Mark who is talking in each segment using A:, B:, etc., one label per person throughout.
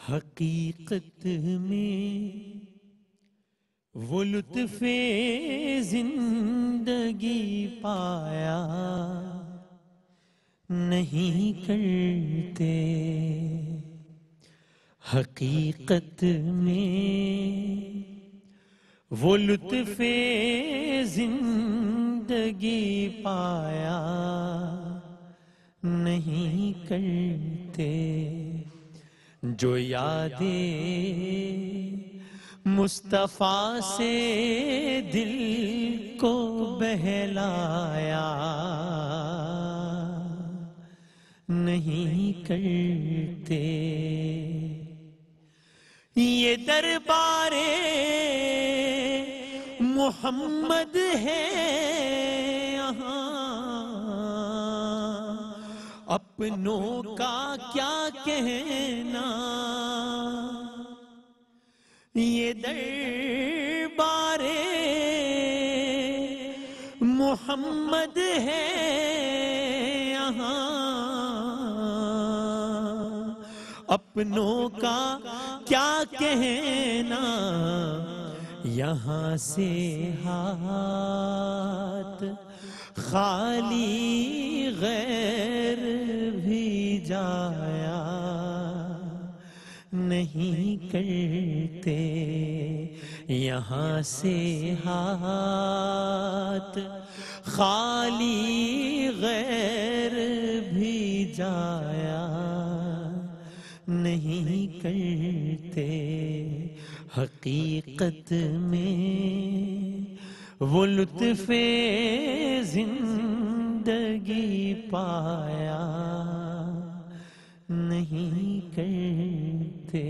A: حقیقت میں وہ لطف زندگی پایا نہیں کرتے، حقیقت میں وہ لطف زندگی پایا نہیں کرتے، جو یادیں مصطفیٰ سے دل کو بہلایا نہیں کرتے۔ یہ دربار محمد ہے یہاں، اپنوں کا کیا کہنا، یہ دربار محمد ہے یہاں، اپنوں کا کیا کہنا، یہاں سے ہاتھ خالی غیر بھی جایا نہیں کرتے، یہاں سے ہاتھ خالی غیر بھی جایا نہیں کرتے، حقیقت میں وہ لطف زندگی پایا نہیں کرتے۔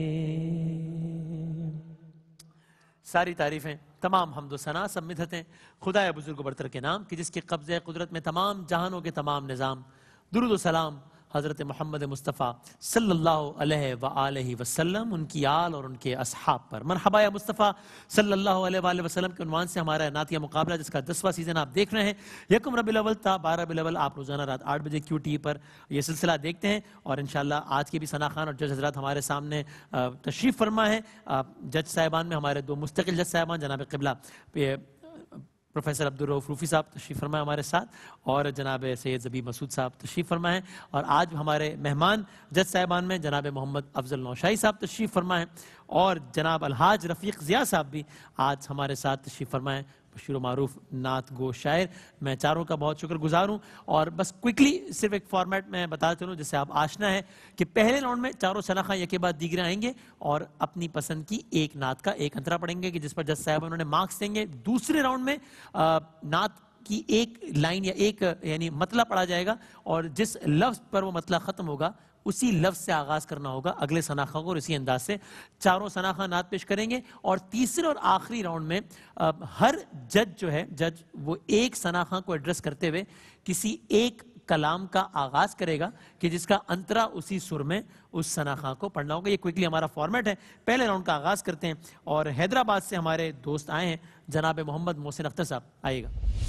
A: ساری تعریفیں، تمام حمد و ثنا، سب مدحتیں خدائے بزرگ و برتر کے نام کہ جس کے قبضہ قدرت میں تمام جہانوں کے تمام نظام۔ درود و سلام حضرت محمد مصطفیٰ صلی اللہ علیہ وآلہ وسلم، ان کی آل اور ان کے اصحاب پر۔ مرحبا یا مصطفیٰ صلی اللہ علیہ وآلہ وسلم کے عنوان سے ہمارا نعتیہ مقابلہ جس کا 10واں سیزن آپ دیکھ رہے ہیں، یکم ربیع الاول تا 12 ربیع الاول، آپ روزانہ رات 8 بجے QTV پر یہ سلسلہ دیکھتے ہیں، اور انشاءاللہ آج کے بھی ثنا خان اور جج حضرات ہمارے سامنے تشریف فرما ہے۔ جج صاحبان میں ہمارے 2 مستقل جج صاحبان، جناب قبلہ پروفیسر عبدالرؤف روفی صاحب تشریف فرمائے ہمارے ساتھ، اور جناب سید زبیب مسعود صاحب تشریف فرمائے، اور آج ہمارے مہمان جج صاحبان میں جناب محمد افضل نوشائی صاحب تشریف فرمائے، اور جناب الحاج رفیق ضیاء صاحب بھی آج ہمارے ساتھ تشریف فرمائے، مشہور و معروف نعت گو شاعر۔ میں چاروں کا بہت شکر گزار ہوں، اور بس کوئکلی صرف ایک فارمیٹ میں بتا چلوں جس سے آپ آشنا ہے کہ پہلے راؤنڈ میں چاروں شناخہ یکے بعد دیگرے آئیں گے اور اپنی پسند کی ایک نعت کا ایک انترا پڑھیں گے کہ جس پر جج صاحب انہوں نے مارکس دیں گے۔ دوسرے راؤنڈ میں نعت کی ایک لائن یا ایک یعنی مطلع پڑھا جائے گا، اور جس لفظ پر وہ مطلع ختم ہوگا اسی لفظ سے آغاز کرنا ہوگا اگلے شناخہ کو، اور اسی انداز سے چاروں شناخہ نعت پیش کریں گے۔ اور تیسرے اور آخری راؤنڈ میں ہر جج جو ہے وہ ایک شناخہ کو ایڈریس کرتے ہوئے کسی ایک کلام کا آغاز کرے گا کہ جس کا انترا اسی سر میں اس شناخہ کو پڑھنا ہوگا۔ یہ کوئکلی ہمارا فارمیٹ ہے۔ پہلے راؤنڈ کا آغاز کرتے ہیں، اور حیدرآباد سے ہمارے دوست آئے ہیں جناب محمد محسن اختر صاحب، آئیے گا۔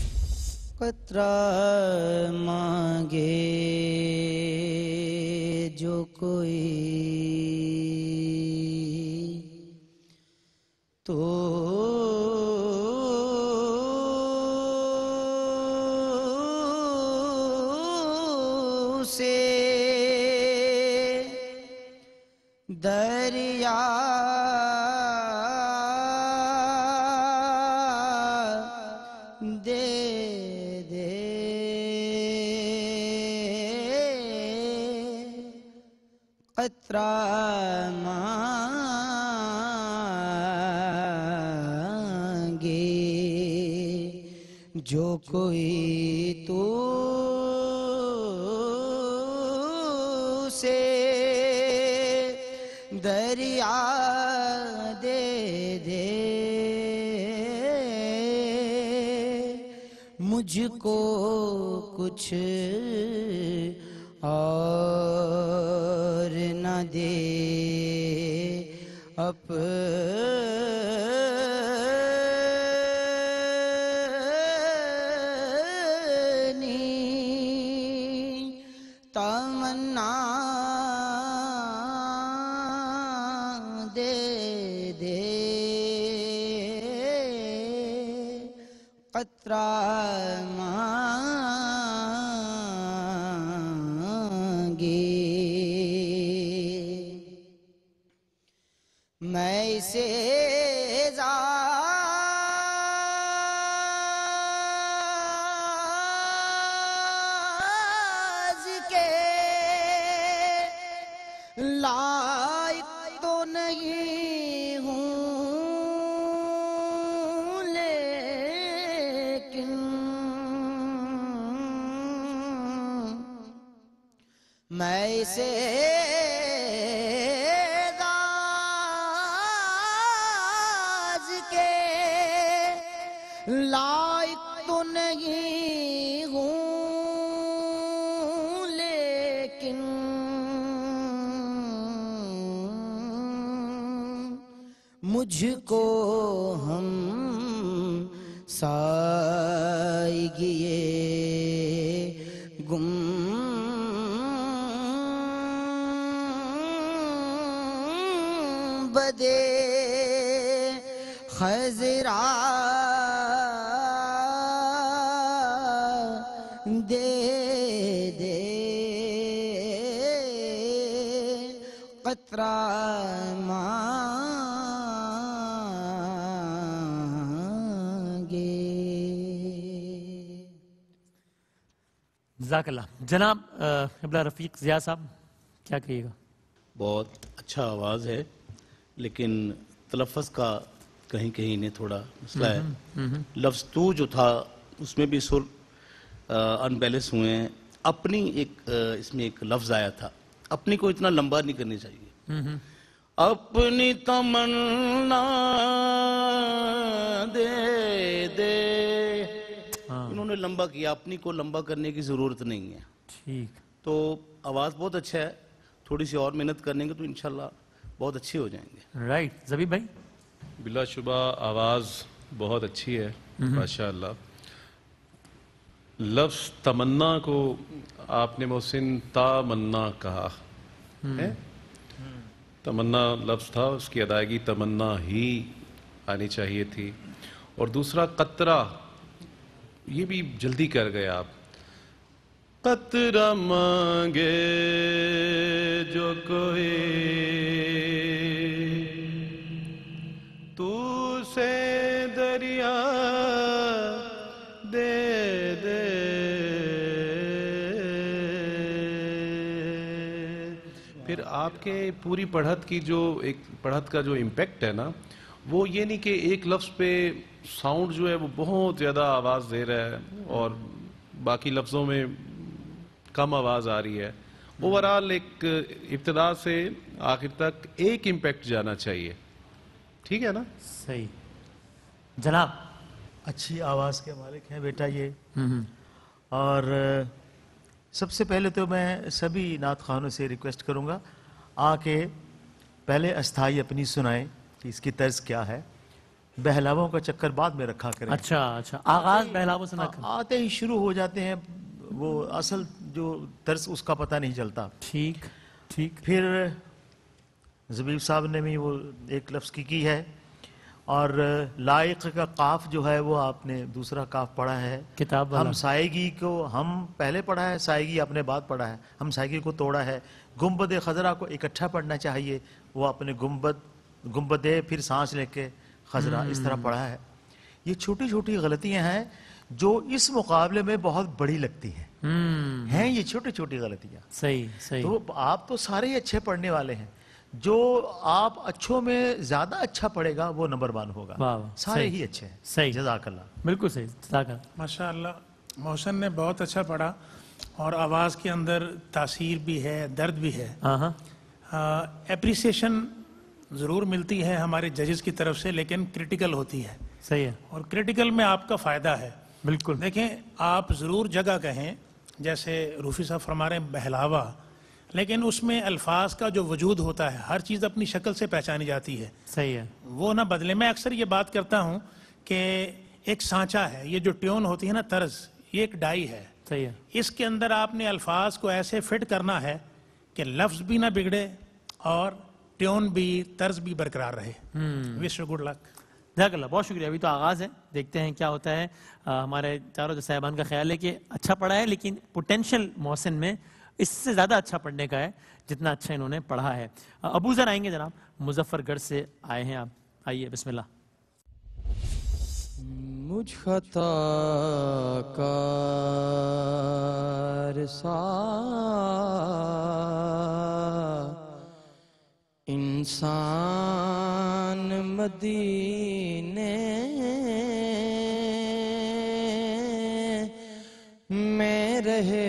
B: قطرہ مانگے جو کوئی تو سے دریا قطرہ مانگے جو کوئی تو سے دریا دے دے، مجھ کو کچھ اور نہ دے اپنی تمنا دے دے قطرہ مانگے میں اسے اعزاز کے لائق تو نہیں ہوں لیکن میں اسے لائق تو نہیں ہوں لیکن مجھ کو ہم سائیگی گنبدِ خضرا دے دے قطرہ مانگے.
A: جزاک اللہ. جناب قبلہ رفیق ضیاء صاحب کیا کہیے گا؟
C: بہت اچھا آواز ہے لیکن تلفظ کا کہیں کہیں نے تھوڑا مسئلہ ہے. لفظ تو جو تھا اس میں بھی سر ان بیلنس ہوئے ہیں. اپنی ایک اس میں ایک لفظ آیا تھا, اپنی کو اتنا لمبا نہیں کرنی چاہیے. اپنی تمنا دے دے, انہوں نے لمبا کیا. اپنی کو لمبا کرنے کی ضرورت نہیں ہے.
A: ٹھیک.
C: تو آواز بہت اچھا ہے, تھوڑی سی اور محنت کریں گے تو انشاءاللہ بہت اچھے ہو جائیں گے.
A: رائٹ. زبیب بھائی؟
D: بلا شبہ آواز بہت اچھی ہے ماشاءاللہ. لفظ تمنا کو آپ نے محسن تامنا کہا ہے. تمنا لفظ تھا, اس کی ادائیگی تمنا ہی آنی چاہیے تھی. اور دوسرا قطرہ, یہ بھی جلدی کر گئے آپ. قطرہ مانگے جو کوئی تو سے دریا دے دے. پھر آپ کے پوری پڑھت کی جو ایک پڑھت کا جو امپیکٹ ہے نا, وہ یہ نہیں کہ ایک لفظ پہ ساؤنڈ جو ہے وہ بہت زیادہ آواز دے رہا ہے اور باقی لفظوں میں کم آواز آ رہی ہے. اوورآل ایک ابتدا سے آخر تک ایک امپیکٹ جانا چاہیے. ٹھیک ہے نا؟
A: صحیح. جناب؟
E: اچھی آواز کے مالک ہیں بیٹا یہ. اور سب سے پہلے تو میں سبھی نعت خوانوں سے ریکویسٹ کروں گا آ کے پہلے استھائی اپنی سنائیں کہ اس کی طرز کیا ہے. بہلاووں کا چکر بعد میں رکھا کریں.
A: اچھا آغاز بہلاووں سے نہ کریں.
E: آتے ہی شروع ہو جاتے ہیں, وہ اصل جو طرز اس کا پتہ نہیں چلتا.
A: ٹھیک ٹھیک.
E: پھر زبیب صاحب نے بھی وہ ایک لفظ کی ہے. اور لائق کا قاف جو ہے وہ آپ نے دوسرا قاف پڑھا ہے.
A: کتاب والا.
E: ہم سائیگی کو ہم پہلے پڑھا ہے, سائیگی آپ نے بعد پڑھا ہے. ہم سائیگی کو توڑا ہے. گنبد خضرا کو اکٹھا پڑھنا چاہیے, وہ اپنے گنبد پھر سانس لے کے خضرا اس طرح پڑھا ہے. یہ چھوٹی چھوٹی غلطیاں ہیں جو اس مقابلے میں بہت بڑی لگتی ہیں. یہ چھوٹی چھوٹی غلطیاں.
A: صحیح صحیح.
E: تو آپ تو سارے ہی اچھے پڑھنے والے ہیں. جو آپ اچھوں میں زیادہ اچھا پڑھے گا وہ نمبر 1 ہوگا. سارے ہی اچھے ہیں.
A: صحیح.
E: جزاک اللہ.
A: بالکل صحیح. جزاک اللہ.
F: ماشاءاللہ محسن نے بہت اچھا پڑھا اور آواز کے اندر تاثیر بھی ہے, درد بھی ہے. اپریسیشن ضرور ملتی ہے ہمارے ججز کی طرف سے, لیکن کریٹیکل ہوتی ہے.
A: صحیح ہے.
F: اور کریٹیکل میں آپ کا فائدہ ہے.
A: بالکل.
F: دیکھیں آپ ضرور جگہ کہیں, جیسے روفی صاحب فرما رہے ہیں بہلاوا, لیکن اس میں الفاظ کا جو وجود ہوتا ہے, ہر چیز اپنی شکل سے پہچانی جاتی ہے.
A: صحیح ہے.
F: وہ نہ بدلے. میں اکثر یہ بات کرتا ہوں کہ ایک سانچہ ہے, یہ جو ٹیون ہوتی ہے نا, طرز, یہ ایک ڈائی ہے.
A: صحیح ہے.
F: اس کے اندر آپ نے الفاظ کو ایسے فٹ کرنا ہے کہ لفظ بھی نہ بگڑے اور ट्यून भी तर्ज भी बरकरार रहे। Wish you good luck.
A: जज़ाक अल्लाह, बहुत शुक्रिया। अभी तो आगाज़ है, देखते हैं क्या होता है। हमारे चारों जो साहिबान का ख्याल है कि अच्छा पढ़ा है, लेकिन पोटेंशियल मोहसिन में इससे ज़्यादा अच्छा पढ़ने का है जितना अच्छा इन्होंने पढ़ा है। अबू ज़र आएंगे जनाब, मुजफ्फरगढ़ से आए हैं आप, आइए बिस्मिल्लाह।
B: मुझ खताकार सा इंसान मदीने में रहे,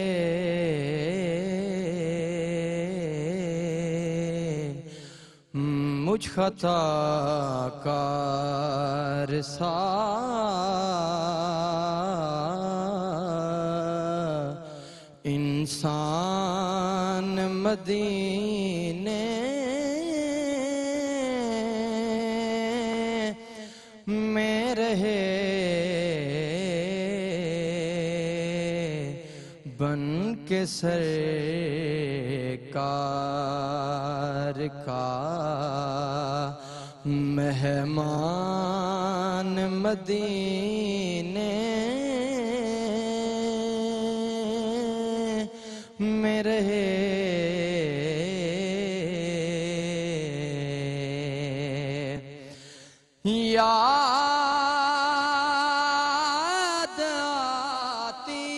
B: मुझ खताकार सा इंसान मदीने में रहे, बन के सरकार का मेहमान मदीने में रहे, याद आती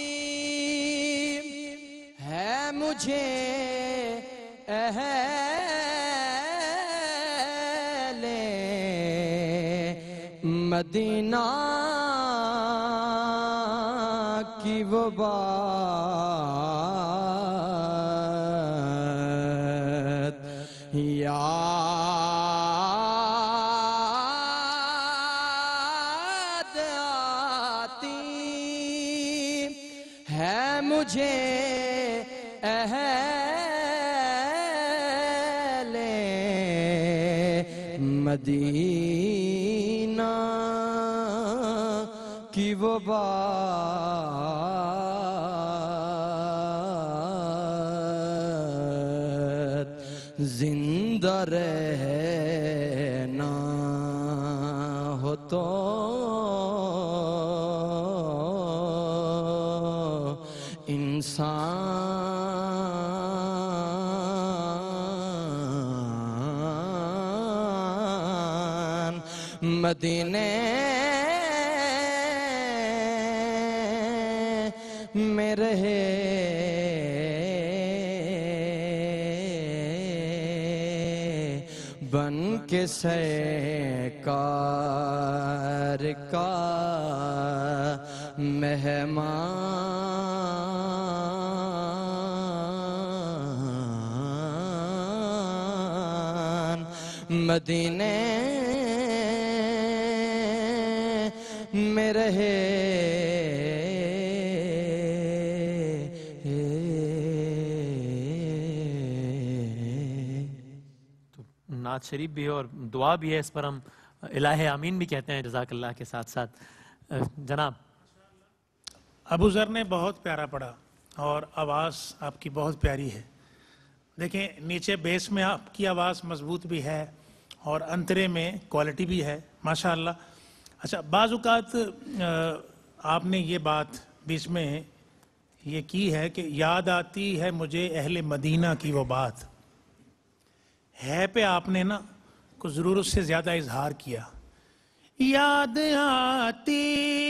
B: है मुझे अहले मदीना की वो बात, याद आती है मुझे अहले मदीना की वो बात, जिंदा रहना हो तो इंसान मदीने में रहे, बन के सरकार का मेहमान मदीने में रहे।
A: नात शरीफ भी है और दुआ भी है, इस पर हम इलाहे आमीन भी कहते हैं जज़ाकल्लाह के साथ साथ। जनाब
F: अबू ज़र ने बहुत प्यारा पढ़ा और आवाज़ आपकी बहुत प्यारी है। देखें, नीचे बेस में आपकी आवाज़ मजबूत भी है और अंतरे में क्वालिटी भी है माशाअल्लाह। अच्छा, बाज़ औक़ात आपने ये बात बीच में ये की है कि याद आती है मुझे अहले मदीना की वो बात, है पे आपने ना कुछ ज़रूरत से ज़्यादा इजहार किया। याद आती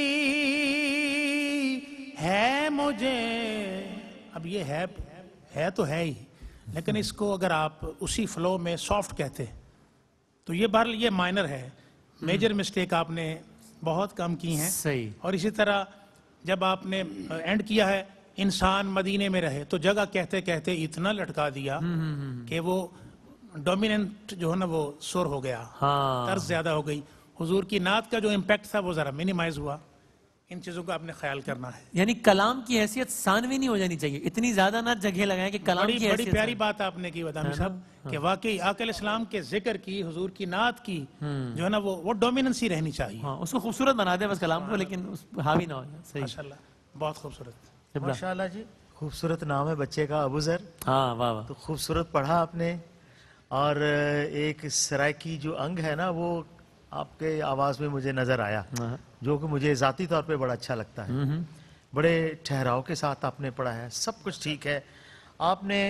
F: है मुझे, अब ये है तो है ही, लेकिन इसको अगर आप उसी फ्लो में सॉफ्ट कहते तो ये बार ये माइनर है। मेजर मिस्टेक आपने बहुत कम की हैं।
A: सही।
F: और इसी तरह जब आपने एंड किया है इंसान मदीने में रहे, तो जगह कहते कहते इतना लटका दिया कि वो डोमिनेंट जो है ना वो सुर हो गया,
A: हाँ।
F: तर्ज ज्यादा हो गई। हुजूर की नात का जो इम्पैक्ट था वो जरा मिनिमाइज हुआ। इन चीजों का आपने ख्याल करना है।
A: यानी कलाम की हैसियत सानवी नहीं हो जानी चाहिए, इतनी ज्यादा ना जगह लगाएं कि कलाम
F: बड़ी
A: की
F: बड़ी
A: हैसियत
F: प्यारी बात आपने की बदामी साहब कि वाकई आकल इस्लाम के जिक्र की, हुजूर की नात की जो है ना वो डोमिनेंसी रहनी चाहिए।
A: हाँ, उसको खूबसूरत बना दे बस कलाम को, लेकिन उस हावी ना हो जाए। सही।
F: माशाल्लाह, बहुत खूबसूरत।
E: माशाल्लाह जी, खूबसूरत नाम है बच्चे का अबू ज़र।
A: हाँ, वाह वाह।
E: तो खूबसूरत पढ़ा आपने اور ایک سرائکی جو انگ ہے نا وہ آپ کے آواز میں مجھے نظر آیا جو کہ مجھے ذاتی طور پہ بڑا اچھا لگتا ہے. بڑے ٹھہراؤ کے ساتھ آپ نے پڑھا ہے, سب کچھ ٹھیک ہے. آپ نے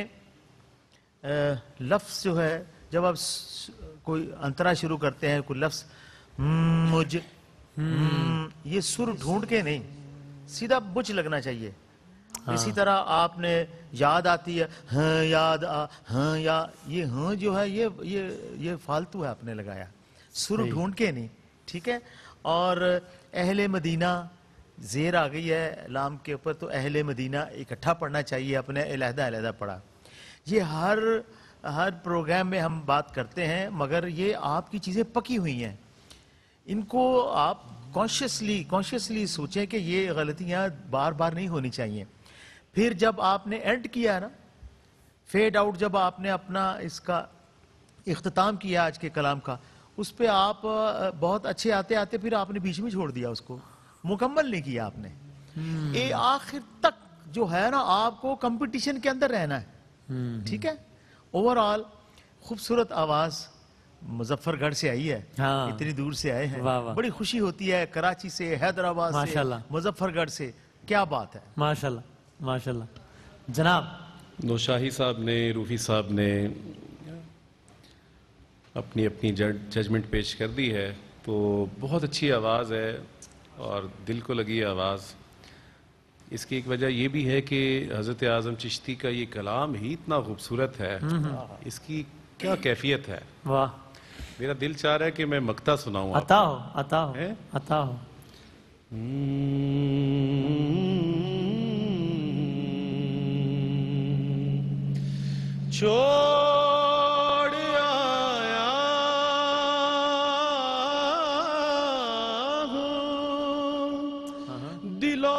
E: لفظ جو ہے جب آپ کوئی انترا شروع کرتے ہیں کوئی لفظ مجھ یہ سر ڈھونڈ کے نہیں سیدھا بچ لگنا چاہیے. اسی طرح آپ نے یاد آتی ہے ہاں یاد ہاں یا یہ ہاں جو ہے یہ فالتو ہے آپ نے لگایا, سر ڈھونڈ کے نہیں, ٹھیک ہے. اور اہل مدینہ زیر آ گئی ہے لام کے اوپر تو اہل مدینہ اکٹھا پڑھنا چاہیے, اپنے علیحدہ علیحدہ پڑھا. یہ ہر پروگرام میں ہم بات کرتے ہیں مگر یہ آپ کی چیزیں پکی ہوئی ہیں, ان کو آپ کانشیسلی سوچیں کہ یہ غلطیاں بار بار نہیں ہونی چاہیے. پھر جب آپ نے اینڈ کیا نا فیڈ آؤٹ, جب آپ نے اپنا اس کا اختتام کیا آج کے کلام کا, اس پہ آپ بہت اچھے آتے آتے پھر آپ نے بیچ میں چھوڑ دیا, اس کو مکمل نہیں کیا آپ نے. اے آخر تک جو ہے نا آپ کو کمپٹیشن کے اندر رہنا ہے, ٹھیک ہے. اوور آل خوبصورت آواز مظفر گڑھ سے آئی ہے, اتنی دور سے آئے ہیں, بڑی خوشی ہوتی ہے. کراچی سے, حیدرآباد سے, مظفر گڑھ سے, کیا بات ہے.
A: ماشاءاللہ ماشاءاللہ. جناب
D: نوشاہی صاحب نے, روفی صاحب نے اپنی ججمنٹ پیش کر دی ہے, تو بہت اچھی آواز ہے اور دل کو لگی آواز. اس کی ایک وجہ یہ بھی ہے کہ حضرت اعظم چشتی کا یہ کلام ہی اتنا خوبصورت ہے, اس کی کیا کیفیت ہے.
A: واہ,
D: میرا دل چاہ رہا ہے کہ میں مقطع سناؤں.
A: عطا ہو عطا ہو عطا ہو.
D: چھوڑ آیا ہوں دلو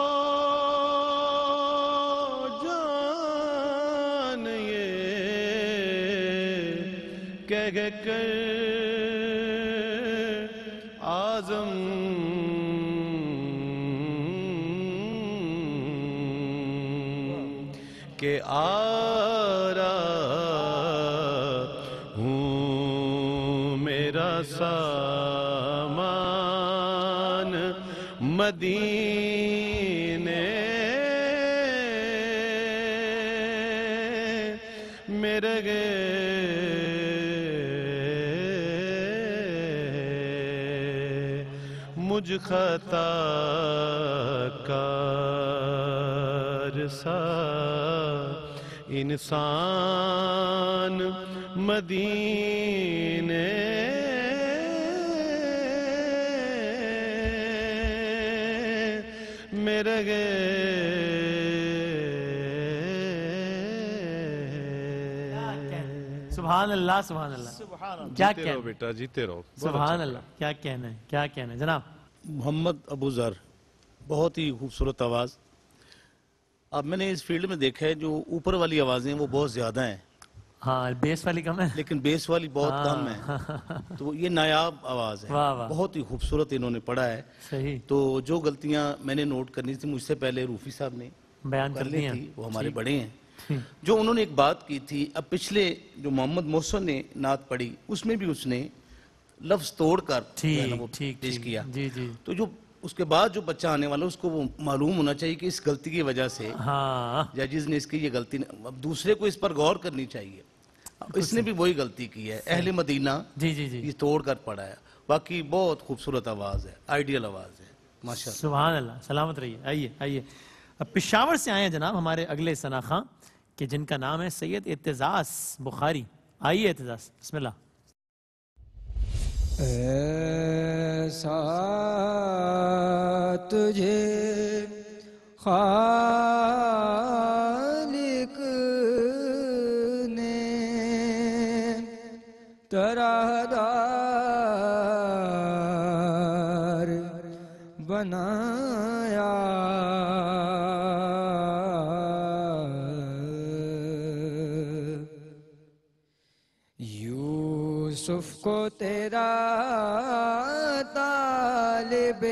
D: جان یہ کہہ کر اعظم کہ سامان مدینے میرے گے مجھ خطا کار سا انسان مدینے میرے گے
A: سبحان اللہ سبحان اللہ. کیا
D: جیتے رہو بیٹا, جیتے رہو.
A: سبحان اللہ. کیا کہنا ہے, کیا کہنا ہے جناب.
C: محمد ابو ذر, بہت ہی خوبصورت آواز. اب میں نے اس فیلڈ میں دیکھا ہے جو اوپر والی آوازیں وہ بہت زیادہ ہیں,
A: ہاں بیس والی کم ہے
C: لیکن بیس والی بہت کم ہے. تو یہ نایاب آواز ہے, بہت ہی خوبصورت انہوں نے پڑھا ہے.
A: صحیح.
C: تو جو غلطیاں میں نے نوٹ کرنی تھی مجھ سے پہلے روفی صاحب نے
A: بیان کر لی
C: تھی, وہ ہمارے بڑے ہیں. جو انہوں نے ایک بات کی تھی, اب پچھلے جو محمد محسن نے نعت پڑھی اس میں بھی اس نے لفظ توڑ کر پیش کیا. تو جو اس کے بعد جو بچہ آنے والا اس کو وہ معلوم ہونا چاہیے کہ اس غلطی کی وجہ سے ججز نے اس کی یہ غلطی, اب دوسرے کو اس پر غور کرنی چاہیے. اس نے بھی وہی غلطی کی ہے. اہل مدینہ یہ توڑ کر پڑھا ہے. باقی بہت خوبصورت آواز ہے, آئیڈیل آواز ہے, ماشاءاللہ.
A: سبحان اللہ. سلامت رہیے. آئیے آئیے. اب پشاور سے آئے ہیں جناب ہمارے اگلے ثنا خاں کہ جن کا نام ہے سید اعتزاز بخاری. آئیے اعتزاز, بسم اللہ.
B: ایسا تجھے خالق نے تراہدار بنایا, یوسف کو تیرا طالب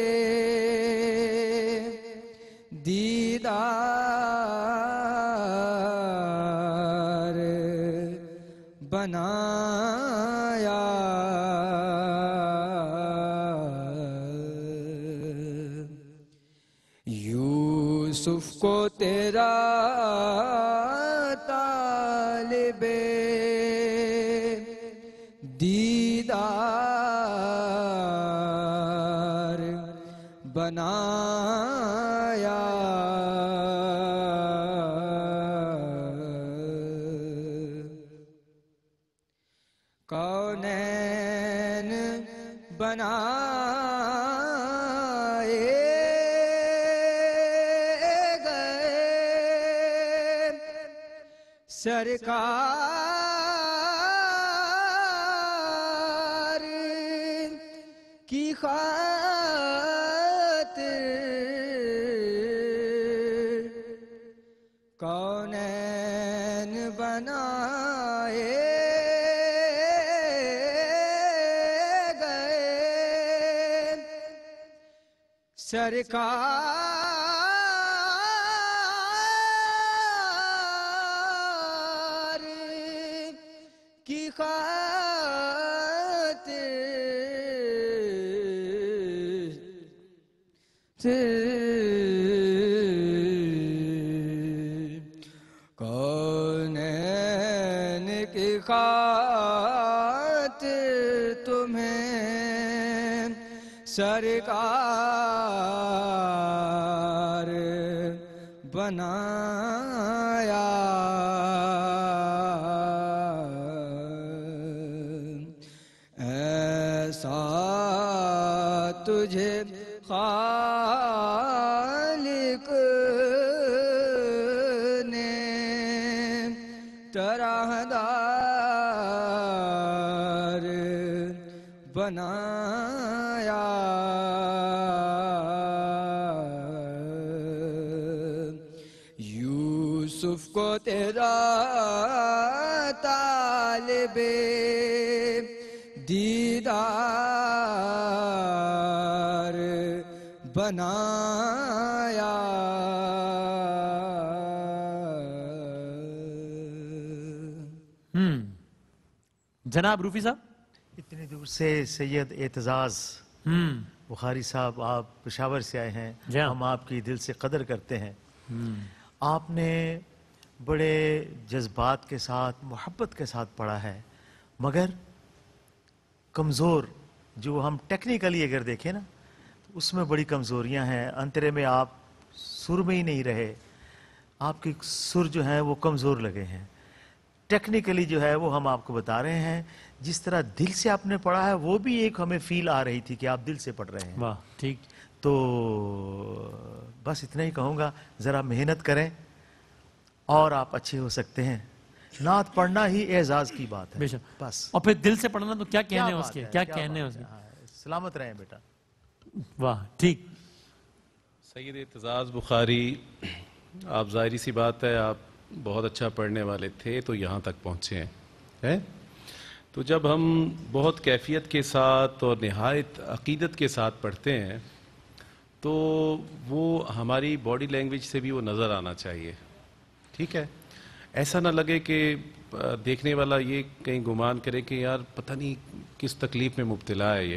B: دیدار بنایا یوسف کو تیرا طالب دیدار بنایا کونین بنائے گئے سرکار کی خاطر کونین بنائے سرکار کی کونین کی خاطر تمہیں سرکار بنایا ایسا تجھے خالق نے طرح دار بنایا یوسف کو تیرا طالب دیدار بنایا
A: جناب روفی صاحب
E: اتنی دور سے سید اعتزاز بخاری صاحب آپ پشاور سے آئے ہیں،
A: جی ہاں۔
E: ہم آپ کی دل سے قدر کرتے ہیں۔ آپ نے بڑے جذبات کے ساتھ محبت کے ساتھ پڑھا ہے، مگر کمزور جو ہم ٹیکنیکلی اگر دیکھیں نا تو اس میں بڑی کمزوریاں ہیں۔ انترے میں آپ سر میں ہی نہیں رہے، آپ کی سر جو ہیں وہ کمزور لگے ہیں۔ ٹیکنیکلی جو ہے وہ ہم آپ کو بتا رہے ہیں، جس طرح دل سے آپ نے پڑھا ہے وہ بھی ایک ہمیں فیل آ رہی تھی کہ آپ دل سے پڑھ رہے ہیں۔
A: واہ ٹھیک۔
E: تو بس اتنا ہی کہوں گا، ذرا محنت کریں اور آپ اچھے ہو سکتے ہیں۔ نعت پڑھنا ہی اعزاز کی بات ہے
A: بے شک۔
E: بس۔
A: اور پھر دل سے پڑھنا تو کیا کہنے
E: بات
A: اس کے،
E: ہے،
A: کیا
E: بات
A: کہنے
E: ہے،
A: اس کے۔
E: ہاں، سلامت رہیں بیٹا۔
A: واہ ٹھیک۔
D: سید اعتزاز بخاری، آپ ظاہری سی بات ہے آپ بہت اچھا پڑھنے والے تھے تو یہاں تک پہنچے ہیں۔ تو جب ہم بہت کیفیت کے ساتھ اور نہایت عقیدت کے ساتھ پڑھتے ہیں تو وہ ہماری باڈی لینگویج سے بھی وہ نظر آنا چاہیے، ٹھیک ہے؟ ایسا نہ لگے کہ دیکھنے والا یہ کہیں گمان کرے کہ یار پتہ نہیں کس تکلیف میں مبتلا ہے، یہ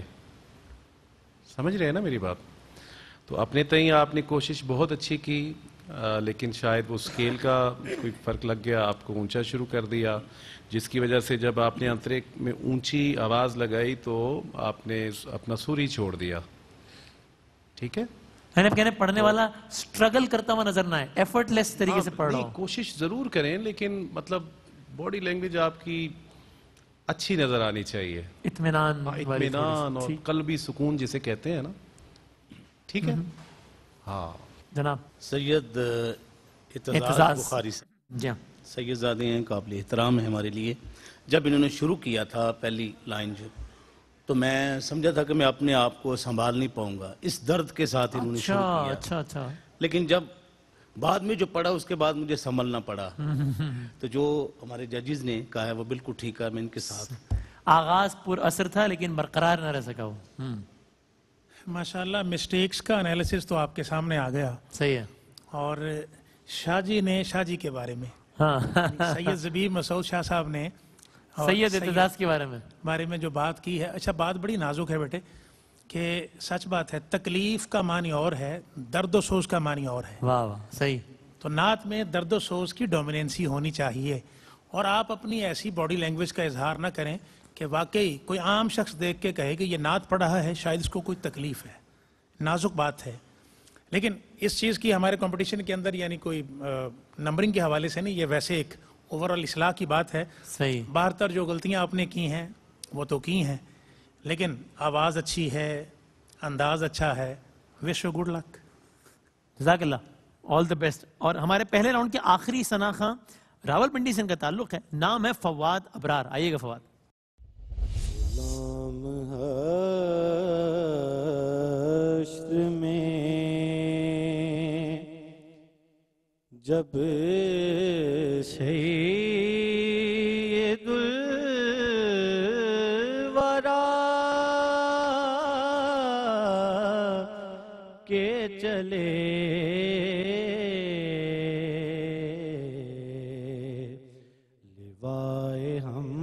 D: سمجھ رہے ہیں نا میری بات؟ تو اپنے تئیں آپ نے کوشش بہت اچھی کی، لیکن شاید وہ اسکیل کا کوئی فرق لگ گیا، آپ کو اونچا شروع کر دیا، جس کی وجہ سے جب آپ نے انترے میں اونچی آواز لگائی تو آپ نے اپنا سر ہی چھوڑ دیا، ٹھیک ہے؟
A: کہنے پڑھنے والا سٹرگل کرتا ہوا نظر نہ آئے، ایفرٹ لیس طریقے سے پڑھ رہا
D: نہیں،
A: ہوں۔
D: کوشش ضرور کریں لیکن مطلب باڈی لینگویج آپ کی اچھی نظر آنی چاہیے،
A: اطمینان والی تھوڑی سی،
D: اطمینان اور
A: ٹھیک۔
D: قلبی سکون جسے کہتے ہیں نا، ٹھیک ہے؟ ہاں
A: جناب
C: سید اعتزاز
A: اعتزاز
C: بخاری سے
A: جی ہاں۔
C: سید زادے ہیں، قابل احترام ہیں ہمارے لیے۔ جب انہوں نے شروع کیا تھا پہلی لائن جو، تو میں سمجھا تھا کہ میں اپنے آپ کو سنبھال نہیں پاؤں گا، اس درد کے ساتھ انہوں نے
A: اچھا
C: شروع کیا۔
A: اچھا اچھا۔
C: لیکن جب بعد میں جو پڑھا اس کے بعد مجھے سنبھلنا پڑا، تو جو ہمارے ججز نے کہا ہے وہ بالکل ٹھیک ہے، میں ان کے ساتھ۔
A: آغاز پر اثر تھا لیکن برقرار نہ رہ سکا وہ۔
F: ماشاءاللہ مسٹیکس کا انالیسس تو آپ کے سامنے آ گیا،
A: صحیح ہے۔
F: اور شاہ جی نے شاہ جی کے بارے میں
A: ہاں
F: سید زبیر مسعود شاہ صاحب نے اور
A: سید اعتزاز کے بارے میں
F: بارے میں جو بات کی ہے، اچھا بات بڑی نازک ہے بیٹے، کہ سچ بات ہے تکلیف کا معنی اور ہے، درد و سوز کا معنی اور ہے.
A: واہ واہ صحیح.
F: تو نعت میں درد و سوز کی ڈومیننسی ہونی چاہیے، اور آپ اپنی ایسی باڈی لینگویج کا اظہار نہ کریں کہ واقعی کوئی عام شخص دیکھ کے کہے کہ یہ نعت پڑھ رہا ہے شاید اس کو کوئی تکلیف ہے. نازک بات ہے، لیکن اس چیز کی ہمارے کمپٹیشن کے اندر یعنی کوئی نمبرنگ کے حوالے سے نہیں، یہ ویسے ایک اوورآل اصلاح کی بات ہے.
A: صحیح.
F: باہر تر جو غلطیاں آپ نے کی ہیں وہ تو کی ہیں، لیکن آواز اچھی ہے، انداز اچھا ہے. Wish you good luck.
A: جزاک اللہ، آل دا بیسٹ. اور ہمارے پہلے راؤنڈ کے آخری ثنا خاں راول پنڈی سے ان کا تعلق ہے، نام ہے فواد ابرار. آئیے گا فواد.
G: حشر میں جب سید الورا کے چلے لیوائے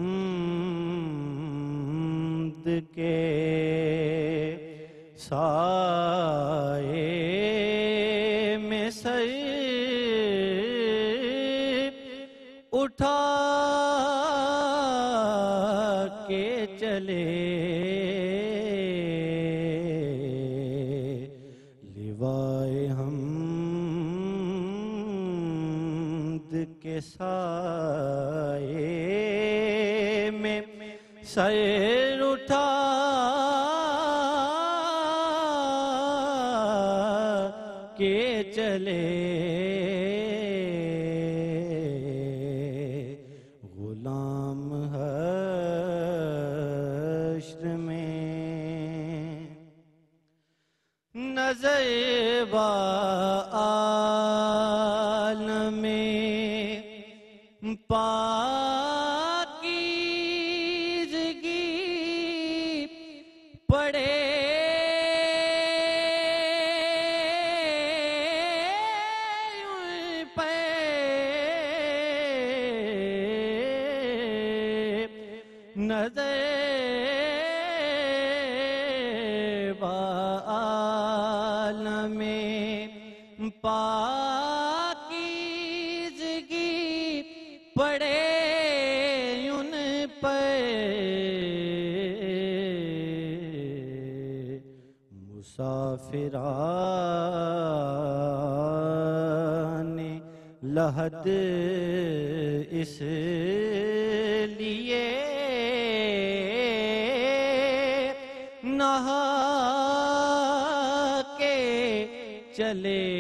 G: حمد کے سائے میں سر اٹھا کے چلے لیوائے حمد کے سائے میں سر اٹھا کے چلے غلام حشر میں نظر با عالم پاکیزگی پڑے نظر بعالم پاکیزگی پڑے ان پر مسافران لحد اس لیے نہا کے چلے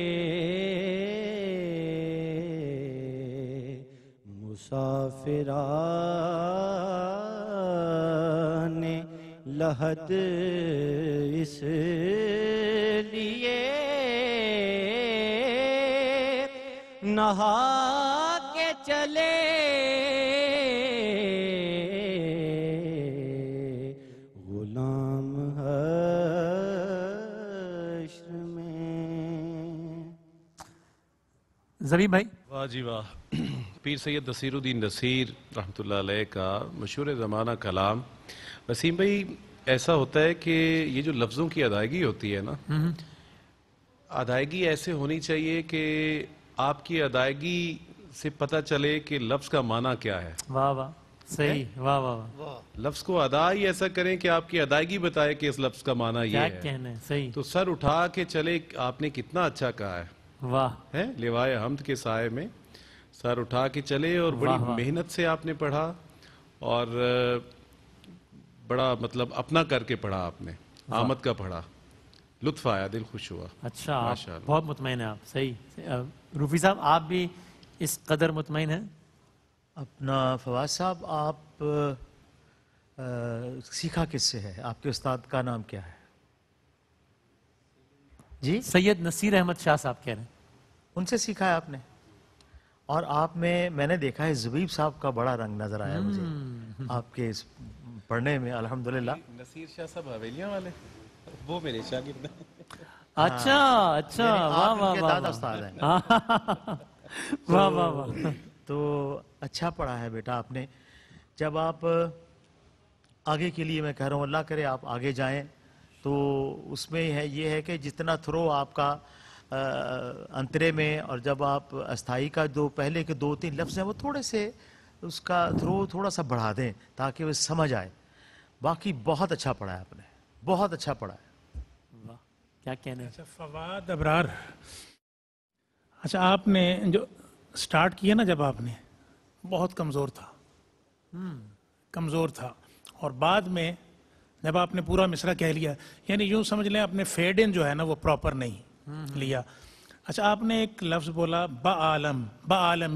G: مسافران لحد اس لیے نہا کے چلے غلام حشر میں.
A: زبیب بھائی.
D: واہ جی واہ. پیر سید نصیر الدین نصیر رحمۃ اللہ علیہ کا مشہور زمانہ کلام. وسیم بھائی ایسا ہوتا ہے کہ یہ جو لفظوں کی ادائیگی ہوتی ہے نا، ادائیگی ایسے ہونی چاہیے کہ آپ کی ادائیگی سے پتہ چلے کہ لفظ کا معنی کیا ہے.
A: واہ واہ صحیح. واہ واہ واہ.
D: لفظ کو ادا ہی ایسا کریں کہ آپ کی ادائیگی بتائے کہ اس لفظ کا معنی یہ
A: کیا
D: ہے.
A: کہنا ہے. صحیح.
D: تو سر اٹھا کے چلے، آپ نے کتنا اچھا کہا ہے.
A: واہ.
D: ہے لیوائے حمد کے سائے میں سر اٹھا کے چلے، اور بڑی محنت سے آپ نے پڑھا، اور بڑا مطلب اپنا کر کے پڑھا آپ نے، آمد کا پڑھا. لطف آیا، دل خوش ہوا.
A: اچھا آپ بہت مطمئن ہیں آپ. صحیح. روفی صاحب آپ بھی اس قدر مطمئن ہیں؟
E: اپنا فواد صاحب آپ سیکھا کس سے ہے؟ آپ کے استاد کا نام کیا ہے؟ جی
A: سید نصیر احمد شاہ صاحب کہہ رہے ہیں.
E: ان سے سیکھا ہے آپ نے؟ اور آپ میں نے دیکھا ہے زبیب صاحب کا بڑا رنگ نظر آیا مجھے آپ کے اس پڑھنے میں. الحمدللہ.
D: نصیر شاہ صاحب حویلیاں والے وہ میرے شاگرد ہیں.
A: اچھا اچھا.
E: یعنی
A: واہ
E: آپ ان
A: واہ
E: کے
A: واہ
E: دادا استاد ہیں.
A: واہ واہ واہ.
E: تو اچھا پڑھا ہے بیٹا آپ نے. جب آپ آگے کے لیے میں کہہ رہا ہوں اللہ کرے آپ آگے جائیں تو اس میں ہے یہ ہے کہ جتنا تھرو آپ کا انترے میں اور جب آپ استھائی کا جو پہلے کے 2-3 لفظ ہیں وہ تھوڑے سے اس کا تھرو تھوڑا سا بڑھا دیں تاکہ وہ سمجھ آئے. باقی بہت اچھا پڑھا ہے آپ نے, بہت اچھا پڑھا ہے.
A: واہ کیا کہنا ہے.
F: اچھا فواد ابرار, اچھا آپ نے جو سٹارٹ کیا نا جب آپ نے بہت کمزور تھا, کمزور تھا, اور بعد میں جب آپ نے پورا مصرع کہہ لیا, یعنی یوں سمجھ لیں آپ نے فیڈ ان جو ہے نا وہ پراپر نہیں لیا. اچھا آپ نے ایک لفظ بولا بعالم, بعالم,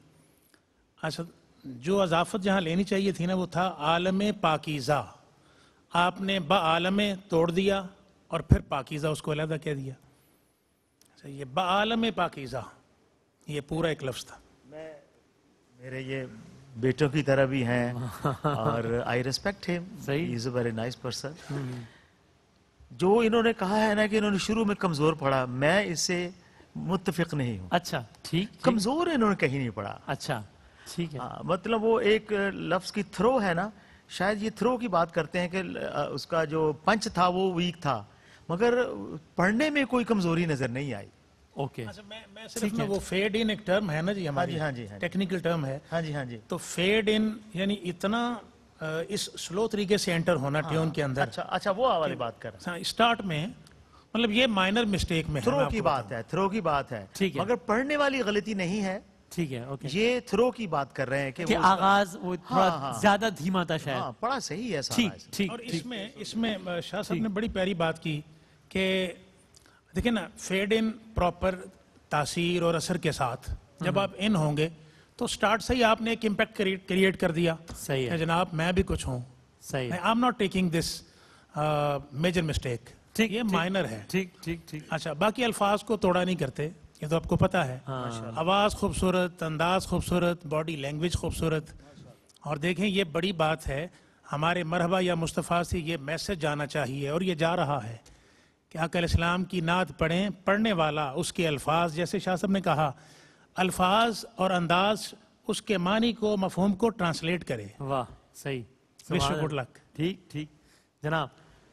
F: اچھا جو اضافت جہاں لینی چاہیے تھی نا وہ تھا عالم پاکیزہ, آپ نے بعالم توڑ دیا اور پھر پاکیزہ اس کو علیحدہ کہہ دیا. اچھا یہ بعالم پاکیزہ یہ پورا ایک لفظ تھا.
E: میرے یہ بیٹوں کی طرح بھی ہیں اور آئی ریسپیکٹ ہم,
A: صحیح,
E: is a very nice person. جو انہوں نے کہا ہے نا کہ انہوں نے شروع میں کمزور پڑھا, میں اس سے متفق نہیں ہوں.
A: اچھا ٹھیک,
E: کمزور انہوں نے کہیں نہیں پڑھا.
A: اچھا ٹھیک ہے.
E: مطلب وہ ایک لفظ کی تھرو ہے نا, شاید یہ تھرو کی بات کرتے ہیں کہ اس کا جو پنچ تھا وہ ویک تھا, مگر پڑھنے میں کوئی کمزوری نظر نہیں آئی.
A: اوکے
F: اچھا میں صرف نا وہ فیڈ ان ایک ٹرم ہے نا جی ہماری,
E: ہاں جی
F: ٹیکنیکل ٹرم ہے.
E: ہاں جی, ہاں جی.
F: تو فیڈ ان یعنی اتنا اس سلو طریقے سے انٹر ہونا ٹیون کے اندر.
E: اچھا وہ والی بات کر رہے ہیں.
F: اسٹارٹ میں مطلب یہ مائنر مسٹیک میں
E: تھرو کی بات ہے, تھرو کی بات ہے, مگر پڑھنے والی غلطی نہیں ہے.
A: ٹھیک ہے, اوکے,
E: یہ تھرو کی بات کر رہے ہیں کہ
A: آغاز وہ تھوڑا زیادہ دھیما تھا شاید.
E: پڑھا صحیح ہے
A: ٹھیک
E: سارا.
A: ٹھیک.
F: اور اس میں شاہ صاحب نے بڑی پیاری بات کی کہ دیکھیں نا فیڈ ان پراپر تاثیر اور اثر کے ساتھ جب آپ ان ہوں گے تو سٹارٹ سے ہی آپ نے ایک امپیکٹ کریٹ کر دیا.
A: صحیح ہے
F: جناب میں بھی کچھ ہوں,
A: صحیح ہے.
F: I am not taking this major mistake,
A: ٹھیک,
F: یہ مائنر ہے.
A: ٹھیک ٹھیک ٹھیک.
F: اچھا باقی الفاظ کو توڑا نہیں کرتے, یہ تو آپ کو پتا ہے. آواز خوبصورت, انداز خوبصورت, باڈی لینگویج خوبصورت. اور دیکھیں یہ بڑی بات ہے, ہمارے مرحبا یا مصطفیٰ سے یہ میسج جانا چاہیے اور یہ جا رہا ہے کہ آقا علیہ السلام کی نعت پڑھیں, پڑھنے والا اس کے الفاظ, جیسے شاہ صاحب نے کہا, الفاظ اور انداز اس کے معنی کو مفہوم کو ٹرانسلیٹ کرے.
A: واہ صحیح.
F: Wish good luck.
A: ٹھیک ٹھیک جناب.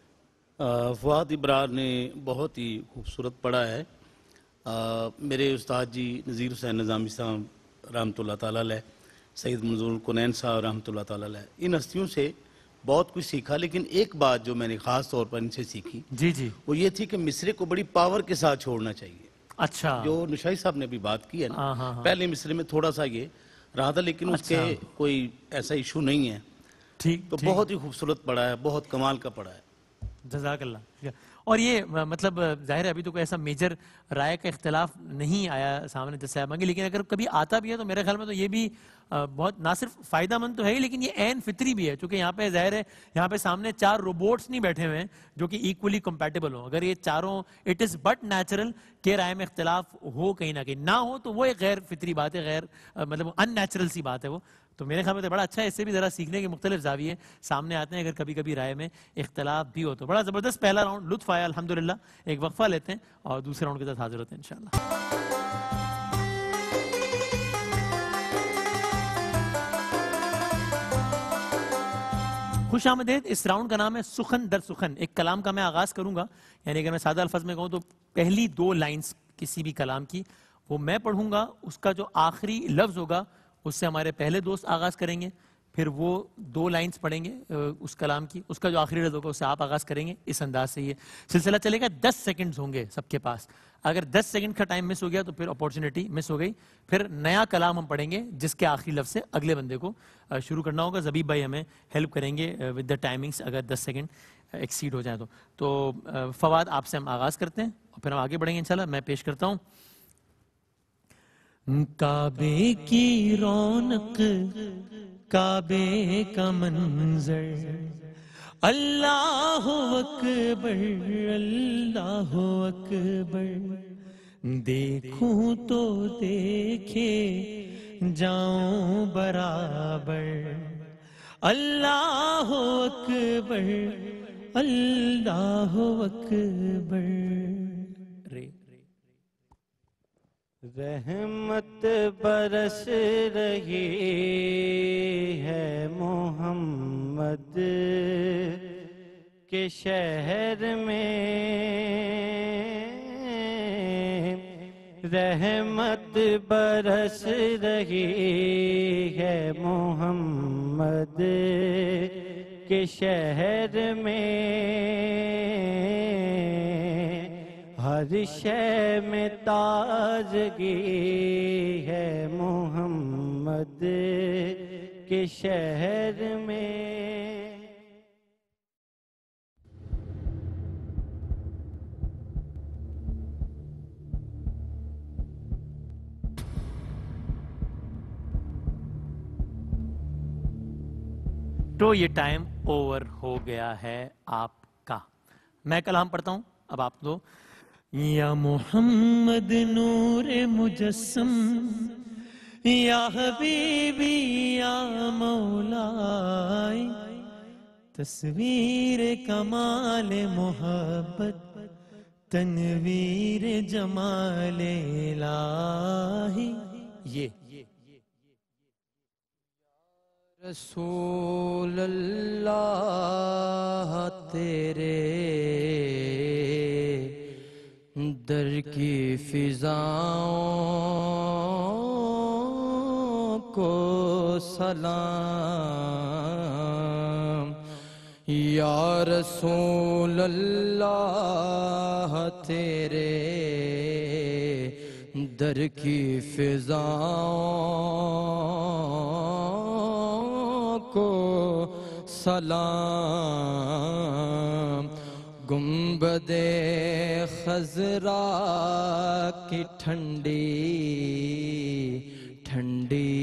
C: فواد ابرار نے بہت ہی خوبصورت پڑھا ہے. میرے استاد جی نذیر حسین نظامی صاحب رحمۃ اللہ تعالیٰ علیہ, سید منظور الکنین صاحب رحمۃ اللہ تعالیٰ علیہ, ان ہستیوں سے بہت کچھ سیکھا. لیکن ایک بات جو میں نے خاص طور پر ان سے سیکھی
A: جی جی
C: وہ یہ تھی کہ مصرے کو بڑی پاور کے ساتھ چھوڑنا چاہیے.
A: اچھا
C: جو نشائی صاحب نے بھی بات کی ہے نا,
A: ہاں.
C: پہلے مصرے میں تھوڑا سا یہ رہا تھا لیکن اس کے کوئی ایسا ایشو نہیں ہے.
A: ٹھیک.
C: تو بہت ہی خوبصورت پڑھا ہے, بہت کمال کا پڑھا ہے.
A: جزاک اللہ. اور یہ مطلب ظاہر ہے ابھی تو کوئی ایسا میجر رائے کا اختلاف نہیں آیا سامنے جیسے آپ مانگے, لیکن اگر کبھی آتا بھی ہے تو میرے خیال میں تو یہ بھی بہت نہ صرف فائدہ مند تو ہے ہی, لیکن یہ عین فطری بھی ہے, چونکہ یہاں پہ ظاہر ہے یہاں پہ سامنے 4 روبوٹس نہیں بیٹھے ہوئے ہیں جو کہ ایکولی کمپیٹیبل ہوں. اگر یہ چاروں اٹ از بٹ نیچرل کہ رائے میں اختلاف ہو کہیں نہ کہیں, نہ ہو تو وہ ایک غیر فطری بات ہے, غیر مطلب ان نیچرل سی بات ہے وہ. تو میرے خیال میں تو بڑا اچھا ہے, اس سے بھی ذرا سیکھنے کے مختلف زاویے سامنے آتے ہیں اگر کبھی کبھی رائے میں اختلاف بھی ہو تو. بڑا زبردست پہلا راؤنڈ, لطف آیا الحمدللہ. ایک وقفہ لیتے ہیں اور دوسرے راؤنڈ کے ساتھ حاضر ہوتے ہیں انشاءاللہ. خوش آمدید. اس راؤنڈ کا نام ہے سخن در سخن. ایک کلام کا میں آغاز کروں گا, یعنی اگر میں سادہ الفاظ میں کہوں تو پہلی 2 لائنز کسی بھی کلام کی وہ میں پڑھوں گا, اس کا جو آخری لفظ ہوگا اس سے ہمارے پہلے دوست آغاز کریں گے, پھر وہ 2 لائنز پڑھیں گے اس کلام کی, اس کا جو آخری لفظ ہوگا اس سے آپ آغاز کریں گے. اس انداز سے یہ سلسلہ چلے گا. 10 سیکنڈز ہوں گے سب کے پاس. اگر 10 سیکنڈ کا ٹائم مس ہو گیا تو پھر اپورچونیٹی مس ہو گئی. پھر نیا کلام ہم پڑھیں گے جس کے آخری لفظ سے اگلے بندے کو شروع کرنا ہوگا. زبیب بھائی ہمیں ہیلپ کریں گے ود دا ٹائمنگس اگر 10 سیکنڈ ایکسیڈ ہو جائیں تو فواد آپ سے ہم آغاز کرتے ہیں اور پھر ہم آگے بڑھیں گے انشاءاللہ. میں پیش کرتا ہوں. کعبے کی رونق, کعبے کا منظر, اللہ اکبر اللہ اکبر, دیکھوں تو دیکھے جاؤں برابر, اللہ اکبر اللہ اکبر.
G: رحمت برس رہی ہے محمد کے شہر میں، رحمت برس رہی ہے محمد کے شہر میں، ہر شے میں تازگی ہے محمد کے شہر میں۔
A: تو یہ ٹائم اوور ہو گیا ہے آپ کا۔ میں کلام پڑھتا ہوں، اب آپ دو۔ یا محمد نور مجسم، یا حبیبی یا مولائی، تصویر کمال محبت، تنویر جمال الہی۔ یہ
B: رسول اللہ تیرے در کی فضاؤں کو سلام، یا رسول اللہ تیرے در کی فضاؤں کو سلام، گنبد خضرا کی ٹھنڈی ٹھنڈی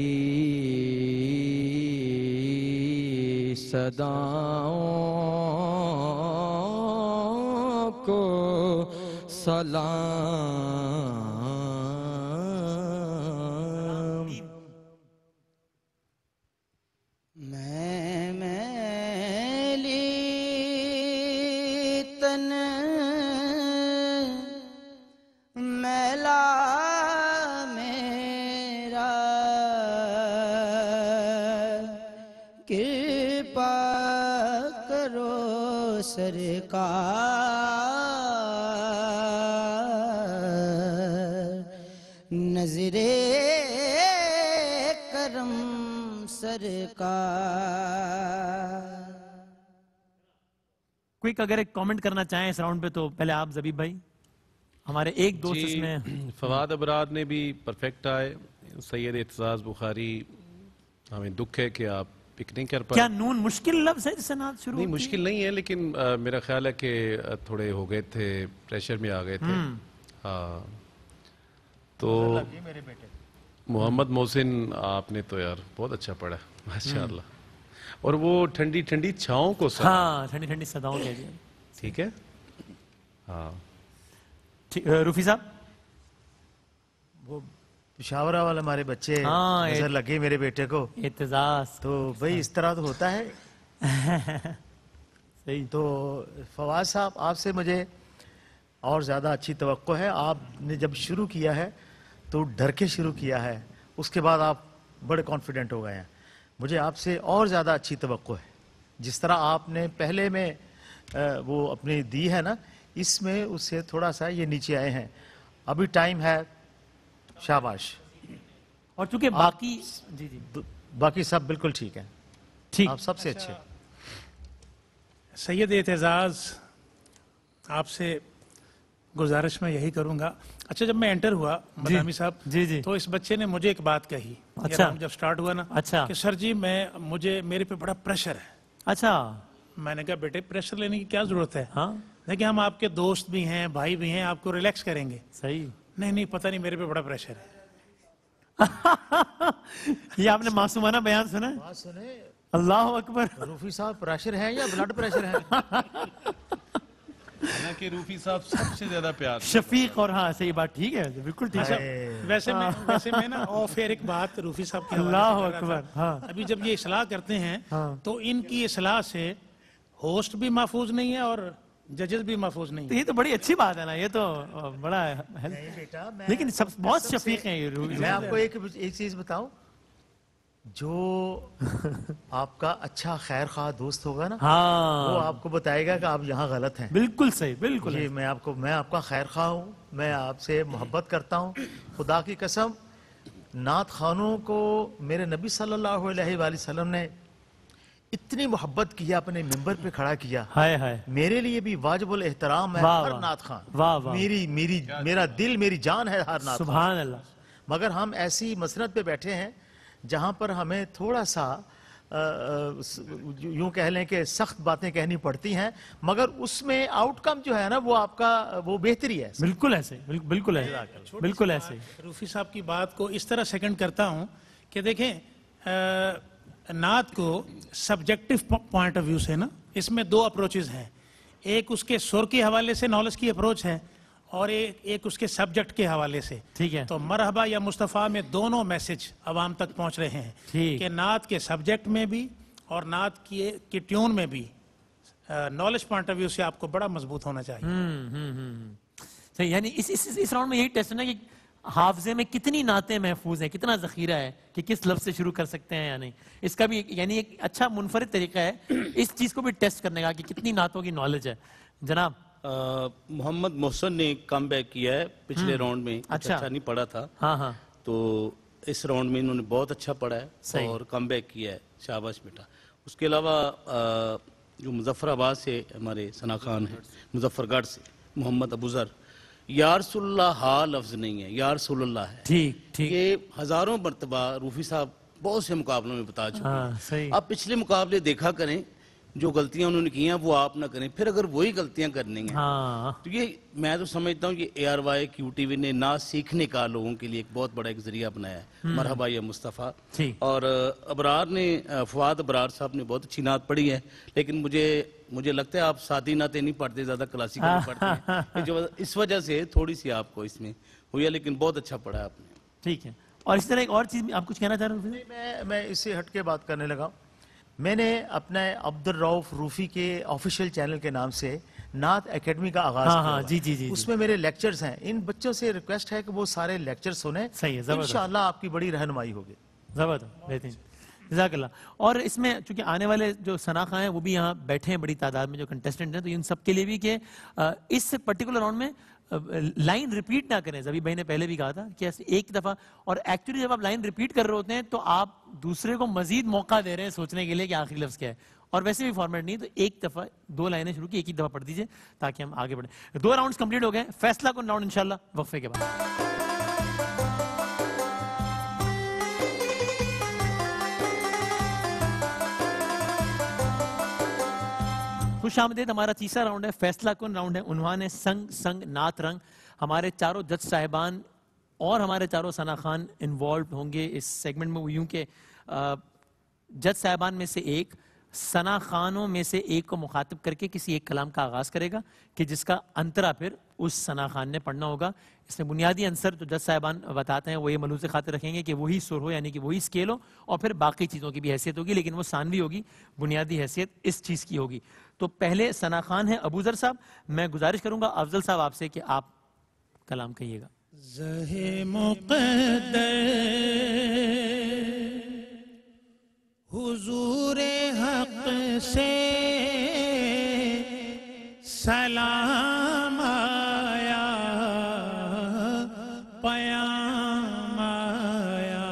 B: صداؤں کو سلام۔
G: سرکار نظر کرم سرکار۔
A: کوئک اگر ایک کامنٹ کرنا چاہیں اس راؤنڈ پہ تو پہلے آپ زبیب بھائی، ہمارے ایک دوست اس میں
D: فواد ابرار نے بھی پرفیکٹ آئے، سید اعتزاز بخاری ہمیں دکھ ہے کہ آپ پک نہیں کر پائے۔
A: کیا نون مشکل لفظ ہے جس سے نعت شروع
D: نہیں
A: ہوتی ہے؟
D: مشکل نہیں ہے، لیکن میرا خیال ہے کہ تھوڑے ہو گئے تھے، پریشر میں آ گئے تھے۔ ہاں تو محمد محسن آپ نے تو یار بہت اچھا پڑھا ماشاءاللہ، اور وہ ٹھنڈی ٹھنڈی چھاؤں کو سنا۔
A: ہاں ٹھنڈی ٹھنڈی صداؤں کہہ دیا۔
D: ٹھیک ہے، ہاں
A: روفی صاحب،
E: وہ پشاورہ والے ہمارے بچے
A: ہاں،
E: نظر لگے میرے بیٹے کو،
A: اعتزاز
E: تو بھائی اس طرح تو ہوتا ہے۔
A: صحیح۔
E: تو فواز صاحب آپ سے مجھے اور زیادہ اچھی توقع ہے۔ آپ نے جب شروع کیا ہے تو ڈر کے شروع کیا ہے، اس کے بعد آپ بڑے کانفیڈنٹ ہو گئے ہیں۔ مجھے آپ سے اور زیادہ اچھی توقع ہے، جس طرح آپ نے پہلے میں وہ اپنی دی ہے نا، اس میں اس سے تھوڑا سا یہ نیچے آئے ہیں۔ ابھی ٹائم ہے، شاباش۔
A: اور چونکہ باقی جی جی
E: باقی سب بالکل ٹھیک ہے،
A: ٹھیک۔
E: آپ سب سے اچھے۔
F: سید اعتزاز، آپ سے گزارش میں یہی کروں گا۔ اچھا، جب میں انٹر ہوا مدامی صاحب،
A: جی جی
F: تو اس بچے نے مجھے ایک بات کہی،
A: اچھا،
F: جب سٹارٹ ہوا نا،
A: اچھا
F: کہ سر جی میرے پہ بڑا پریشر ہے۔
A: اچھا،
F: میں نے کہا بیٹے پریشر لینے کی کیا ضرورت ہے،
A: ہاں
F: دیکھیں ہم آپ کے دوست بھی ہیں، بھائی بھی ہیں، آپ کو ریلیکس کریں گے۔
A: صحیح۔
F: نہیں پتہ نہیں میرے پہ بڑا پریشر ہے۔
A: یہ آپ نے معصومانہ بیان سنا ہے؟
E: بات سنیں،
A: اللہ اکبر۔
E: روفی صاحب پریشر ہے یا بلڈ پریشر ہے؟
D: حالانکہ روفی صاحب سب سے زیادہ پیار
A: شفیق، اور ہاں صحیح بات، ٹھیک ہے، بالکل ٹھیک ہے۔
F: ویسے میں نا آف ایئر ایک بات روفی صاحب کی
A: اللہ اکبر۔ ہاں
F: ابھی جب یہ اصلاح کرتے ہیں تو ان کی اصلاح سے ہوسٹ بھی محفوظ نہیں ہے اور जजेस भी महफूज नहीं
A: तो ये तो बड़ी अच्छी बात है ना, ये तो बड़ा
E: नहीं बेटा, मैं
A: लेकिन सब बहुत शफीक हैं ये
E: मैं आपको एक चीज बताऊं, जो आपका अच्छा खैर खा दोस्त होगा ना, वो
A: हाँ
E: आपको बताएगा कि आप यहाँ गलत हैं।
A: बिल्कुल सही, बिल्कुल
E: जी, मैं आपका खैर खा हूँ, मैं आपसे मोहब्बत करता हूँ। खुदा की कसम, नात खानों को मेरे नबी सल्लल्लाहु अलैहि वसल्लम ने इतनी मोहब्बत किया, अपने मिंबर पे खड़ा किया।
A: हाय हाय
E: मेरे लिए भी वाजिबुल एहतराम है
A: वाह,
E: हर
A: वाह।
E: नात खान।
A: वाह, वाह।
E: मेरा दिल, मेरी जान है हर नात खान।
A: सुभान अल्लाह।
E: मगर हम ऐसी मसनद पे बैठे हैं जहां पर हमें थोड़ा सा यूं कह लें कि सख्त बातें कहनी पड़ती हैं, मगर उसमें आउटकम जो है ना वो आपका वो बेहतरी है।
A: बिल्कुल ऐसे, बिल्कुल ऐसे, बिल्कुल ऐसे।
F: रूफी साहब की बात को इस तरह सेकंड करता हूं कि देखें, नात को सब्जेक्टिव पॉइंट ऑफ व्यू से ना, इसमें दो अप्रोचेस हैं। एक उसके सुर के हवाले से नॉलेज की अप्रोच है, और एक उसके सब्जेक्ट के हवाले से।
A: ठीक है।
F: तो मरहबा या मुस्तफ़ा में दोनों मैसेज अवाम तक पहुंच रहे हैं
A: ठीक।
F: कि नात के सब्जेक्ट में भी और नात की ट्यून में भी नॉलेज पॉइंट ऑफ व्यू से आपको बड़ा मजबूत होना चाहिए।
A: सही, यानी इस राउंड में यही टेस्ट है ना कि हाफजे में कितनी नातें महफूज हैं, कितना जखीरा है कि किस लफ्ज से शुरू कर सकते हैं या नहीं। इसका भी यानी एक अच्छा मुनफरिद तरीका है इस चीज को भी टेस्ट करने का कि कितनी नातों की नॉलेज है। जनाब
C: मोहम्मद मोहसन ने कम बैक किया है पिछले राउंड में,
A: अच्छा।
C: अच्छा नहीं पढ़ा था,
A: हाँ हाँ
C: तो इस राउंड में इन्होंने बहुत अच्छा पढ़ा है
A: सही।
C: और कम बैक किया है, शाबाश बेटा। उसके अलावा जो मुजफ्फराबाद से हमारे सना खान हैं, मुजफ्फरगढ़ से मोहम्मद अबूजर, या रसूलुल्लाह हा लफ्ज नहीं है, या रसूलुल्लाह है।
A: ठीक ठीक।
C: ये हजारों मरतबा रूफी साहब बहुत से मुकाबलों में बता चुके
A: हाँ
C: हैं।
A: सही।
C: अब पिछले मुकाबले देखा करें, जो गलतियां उन्होंने की हैं वो आप ना करें, फिर अगर वही गलतियां करनी हैं
A: हाँ
C: तो ये मैं तो समझता हूँ कि ARY QTV ने ना सीखने का लोगों के लिए एक बहुत बड़ा एक जरिया बनाया है। मरहबा या मुस्तफ़ा।
A: ठीक।
C: और अबरार ने फवाद अबरार साहब ने बहुत अच्छी नात पढ़ी है, लेकिन मुझे लगता है आप सादी नातें नहीं पढ़ते, ज्यादा क्लासिकल पढ़ते हैं, जो इस वजह से थोड़ी सी आपको इसमें हुई है, लेकिन बहुत अच्छा पढ़ा है आपने।
A: ठीक है। और इस तरह एक और चीज आप कुछ कहना चाह रहे हो?
E: मैं इससे हट के बात करने लगा। मैंने अपने अब्दुल रऊफ रूफी के ऑफिशियल चैनल के नाम से नात एकेडमी का आगाज
A: हाँ,
E: किया
A: हाँ,
E: हुआ
A: जी,
E: है।
A: जी, जी,
E: उसमें मेरे लेक्चर्स हैं। इन बच्चों से रिक्वेस्ट है कि वो सारे लेक्चर सुने,
A: सही है, जबरदस्त।
E: इंशाअल्लाह आपकी बड़ी रहनुमाई होगी।
A: जबरदस्त, बेहतरीन, जज़ाकल्लाह। और इसमें चूंकि आने वाले जो सना खां हैं वो भी यहाँ बैठे हैं बड़ी तादाद में, जो कंटेस्टेंट हैं, तो इन सब के लिए भी कि इस पर्टिकुलर राउंड में लाइन रिपीट ना करें। जबी भाई ने पहले भी कहा था कि ऐसे एक दफा, और एक्चुअली जब आप लाइन रिपीट कर रहे होते हैं तो आप दूसरे को मजीद मौका दे रहे हैं सोचने के लिए कि आखिरी लफ्ज क्या है। और वैसे भी फॉर्मेट नहीं, तो एक दफा दो लाइनें शुरू की, एक ही दफा पढ़ दीजिए ताकि हम आगे बढ़े। 2 राउंड्स कंप्लीट हो गए, फैसला कौन राउंड इंशाल्लाह वक्फे के बाद। खुश आमदेद। हमारा तीसरा राउंड है फैसला कौन राउंड है। उन्वान है संग संग नात रंग। हमारे चारों जज साहिबान और हमारे चारों सना खान इन्वॉल्व होंगे इस सेगमेंट में। वो यूं के जज साहिबान में से एक सना खानों में से एक को मुखातिब करके किसी एक कलाम का आगाज करेगा कि जिसका अंतरा फिर उस सना खान ने पढ़ना होगा। इसमें बुनियादी आंसर जो जज साहिबान बताते हैं वो ये मलूज़ खातिर रखेंगे कि वही सुर हो, यानी कि वही स्केल हो, और फिर बाकी चीज़ों की भी हैसियत होगी, लेकिन वो सानवी होगी, बुनियादी हैसियत इस चीज़ की होगी। तो पहले सना खान है अबूजर साहब। मैं गुजारिश करूंगा अफजल साहब आपसे कि आप कलाम कहिएगा।
F: ज़हे मुक़द्दर हुज़ूरे हक़ से सलाम आया, पयाम आया,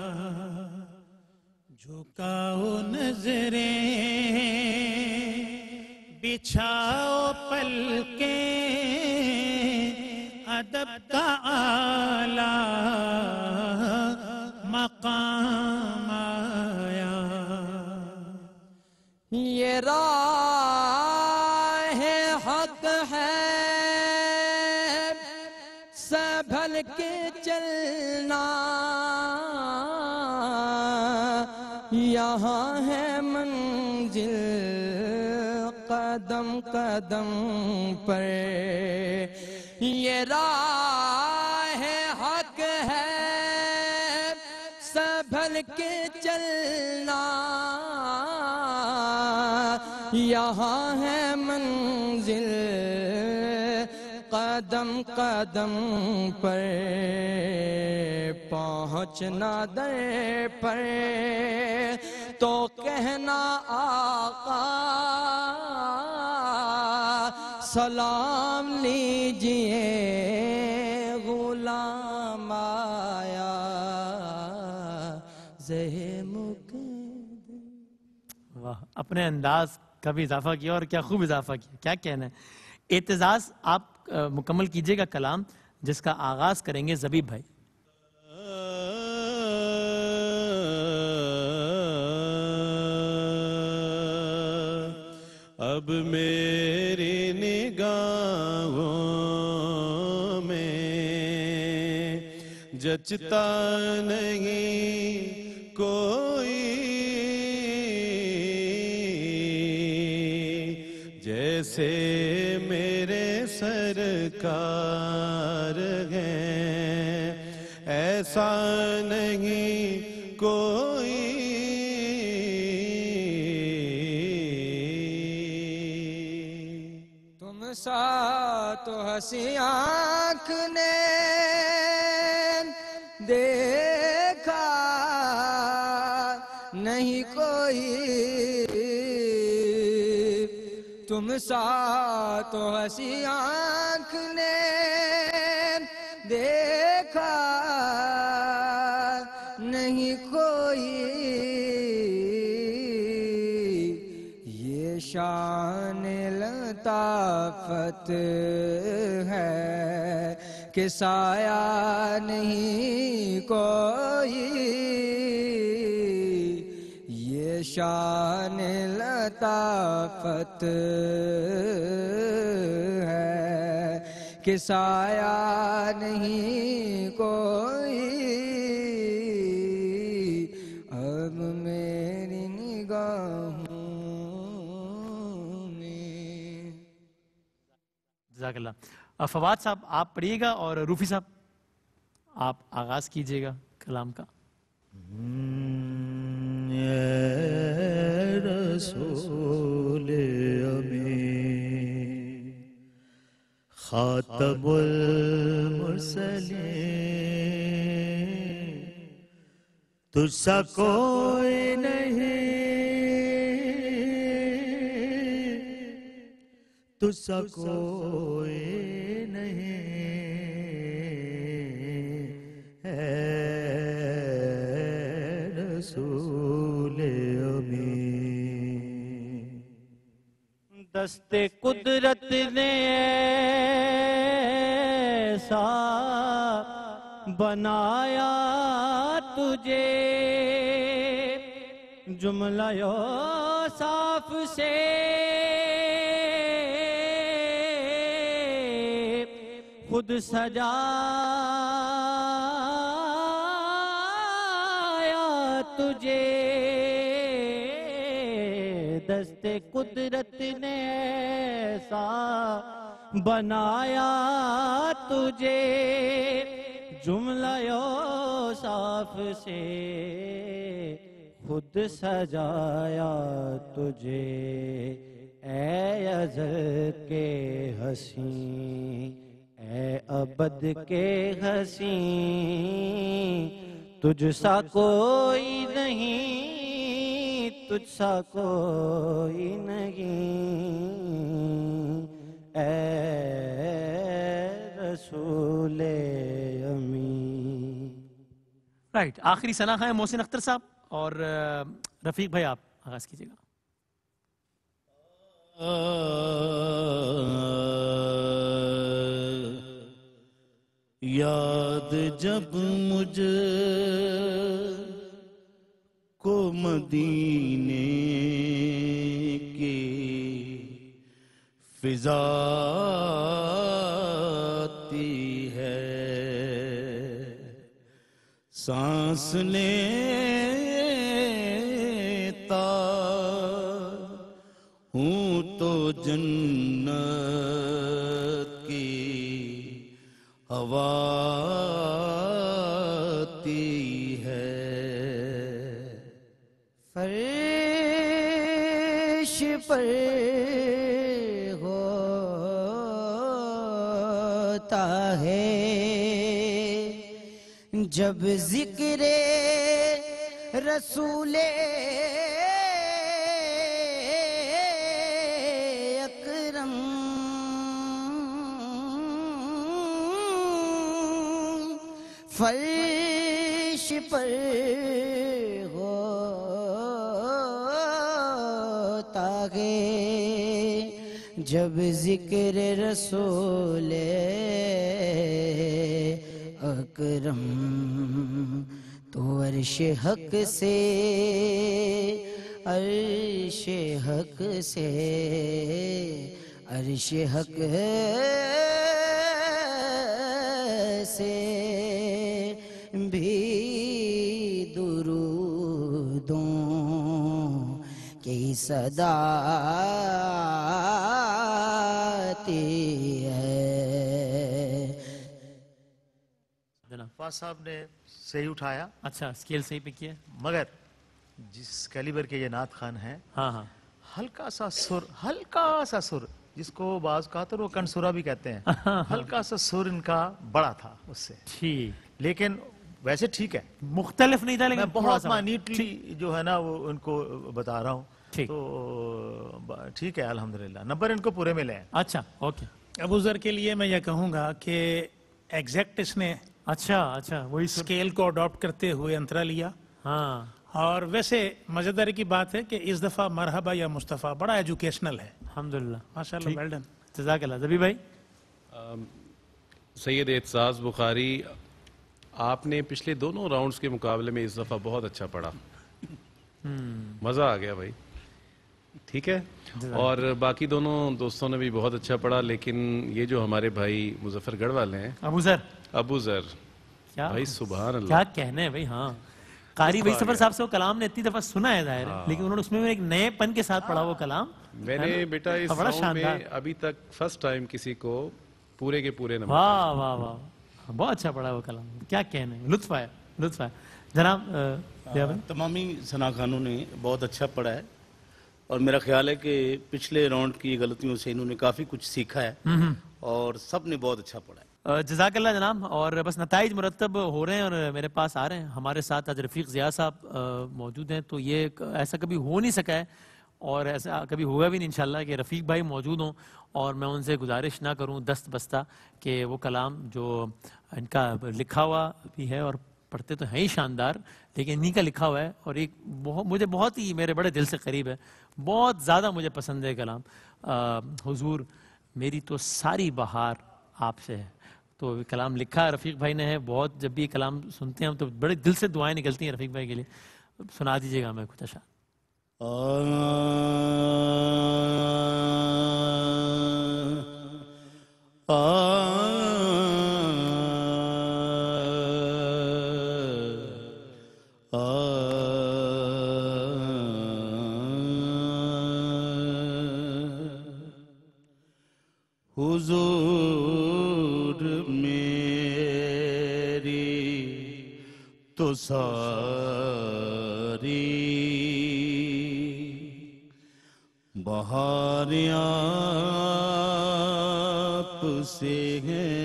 F: झुकाओ नजरें बिछाओ पलके, अदब का आला मकाम आया।
B: ये राह हक है संभल के चलना, यहाँ है मंजिल कदम कदम पर। ये राह हक है संभल के चलना, یہاں ہے منزل قدم قدم پر پہنچنا در پر تو کہنا آقا سلام لیجئے غلام آیا زہ مقدم.
A: واہ، اپنے انداز کا بھی اضافہ کیا اور کیا خوب اضافہ کیا، کیا کہنا ہے. اعتزاز آپ مکمل کیجئے گا کلام جس کا آغاز کریں گے زبیب بھائی.
D: اب میری نگاہوں میں جچتا نہیں کوئی جیسے میرے سرکار ہیں، ایسا نہیں کوئی.
B: تم سا تو ہنسی آنکھ نے دیکھا نہیں کوئی، تم سا تو ہنسی آنکھ نے دیکھا نہیں کوئی. یہ شان لطافت ہے کہ سایہ نہیں کوئی. یہ شان لطافت ہے کہ سایہ نہیں کوئی. اب میری نگاہوں میں.
A: جزاک اللہ. فواد صاحب آپ پڑھیے گا اور روفی صاحب آپ آغاز کیجئے گا کلام کا.
E: اے رسول امین خاتم المرسلین تجھ سا کوئی نہیں، تجھ سا کوئی نہیں ہے رسول امین.
G: دست قدرت نے ایسا بنایا تجھے، جملہ یوسف سے خود سجایا تجھے. دست قدرت نے ایسا بنایا تجھے، جملہ یوسف سے خود سجایا تجھے. اے ازل کے حسین، اے ابد کے حسین، تجھ سا کوئی نہیں، تجھ سا کوئی نہیں اے رسول امین.
A: رائٹ، آخری ثنا ہے محسن اختر صاحب اور رفیق بھائی آپ آغاز کیجئے گا.
C: یاد جب مجھ کو مدینے کی فضا آتی ہے، سانس لیتا ہوں تو جنت کی ہوا آتی ہے.
B: فرش پر
H: ہوتا ہے جب ذکر رسول اکرم فرش پر ہوتا ہے جب ذکر رسول اکرم تو عرش حق سے عرش حق سے عرش حق سے بھی درودوں کی صدا آتی ہے.
E: فاض صاحب نے صحیح اٹھایا.
A: اچھا اسکیل صحیح پہ کیا.
E: مگر جس کیلیبر کے یہ نعت خان ہیں
A: ہاں ہاں
E: ہلکا سا سر جس کو بعض کہا تو وہ کنسورا بھی کہتے ہیں, ہلکا سا سر ان کا بڑا تھا اس سے,
A: ٹھیک,
E: لیکن ویسے ٹھیک ہے,
A: مختلف نہیں تھا
E: میں
A: لیکن
E: بہت مائنیٹلی جو ہے نا وہ ان کو بتا رہا ہوں.
A: ٹھیک.
E: تو ٹھیک ہے الحمدللہ, نمبر ان کو پورے ملے ہیں.
A: اچھا اوکے.
F: ابو ذر کے لیے میں یہ کہوں گا کہ ایگزیکٹ اس نے
A: اچھا وہی
F: اسکیل کو اڈاپٹ کرتے ہوئے انترا لیا.
A: ہاں
F: اور ویسے مزیداری کی بات ہے کہ اس دفعہ مرحبا یا مصطفیٰ بڑا ایجوکیشنل ہے.
A: الحمدللہ
F: ماشاءاللہ, ویل ڈن.
A: جزاک اللہ. زبی بھائی.
D: سید اعتزاز بخاری, آپ نے پچھلے دونوں راؤنڈز کے مقابلے میں اس دفعہ بہت اچھا پڑھا, مزہ آ گیا بھائی. ٹھیک ہے, اور باقی دونوں دوستوں نے بھی بہت اچھا پڑھا, لیکن یہ جو ہمارے بھائی مظفر گڑھ والے ہیں, ابو ذر
A: کیا
D: بھائی سبحان اللہ,
A: کیا کہنے ہیں بھائی. ہاں قاری بھائی سفر صاحب سے وہ کلام نے اتنی دفعہ سنا ہے ظاہر ہے, لیکن انہوں نے اس میں ایک نئے پن کے ساتھ پڑھا وہ کلام.
D: میں نے بیٹا اس راؤنڈ میں ابھی تک فرسٹ ٹائم کسی کو پورے کے پورے نمبر.
A: واہ واہ واہ, بہت اچھا پڑھا وہ کلام, کیا کہنے, لطف آیا. جناب
C: تمامی ثنا خانوں نے بہت اچھا پڑھا ہے, اور میرا خیال ہے کہ پچھلے راؤنڈ کی غلطیوں سے انہوں نے کافی کچھ سیکھا ہے, اور سب نے بہت اچھا پڑھا ہے.
A: جزاک اللہ جناب. اور بس نتائج مرتب ہو رہے ہیں اور میرے پاس آ رہے ہیں. ہمارے ساتھ آج رفیق ضیاء صاحب موجود ہیں, تو یہ ایسا کبھی ہو نہیں سکا ہے اور ایسا کبھی ہوگا بھی نہیں انشاءاللہ کہ رفیق بھائی موجود ہوں اور میں ان سے گزارش نہ کروں دست بستہ کہ وہ کلام جو ان کا لکھا ہوا بھی ہے اور پڑھتے تو ہیں ہی شاندار, لیکن انہی کا لکھا ہوا ہے اور ایک مجھے بہت ہی میرے بڑے دل سے قریب ہے, بہت زیادہ مجھے پسند ہے کلام. حضور میری تو ساری بہار آپ سے ہے, تو کلام لکھا رفیق بھائی نے ہے. بہت جب بھی کلام سنتے ہیں ہم تو بڑے دل سے دعائیں نکلتی ہیں رفیق بھائی کے لیے. سنا دیجیے گا ہمیں کچھ اشعار.
C: حضور میری تو ساری بہار آپ سے ہے,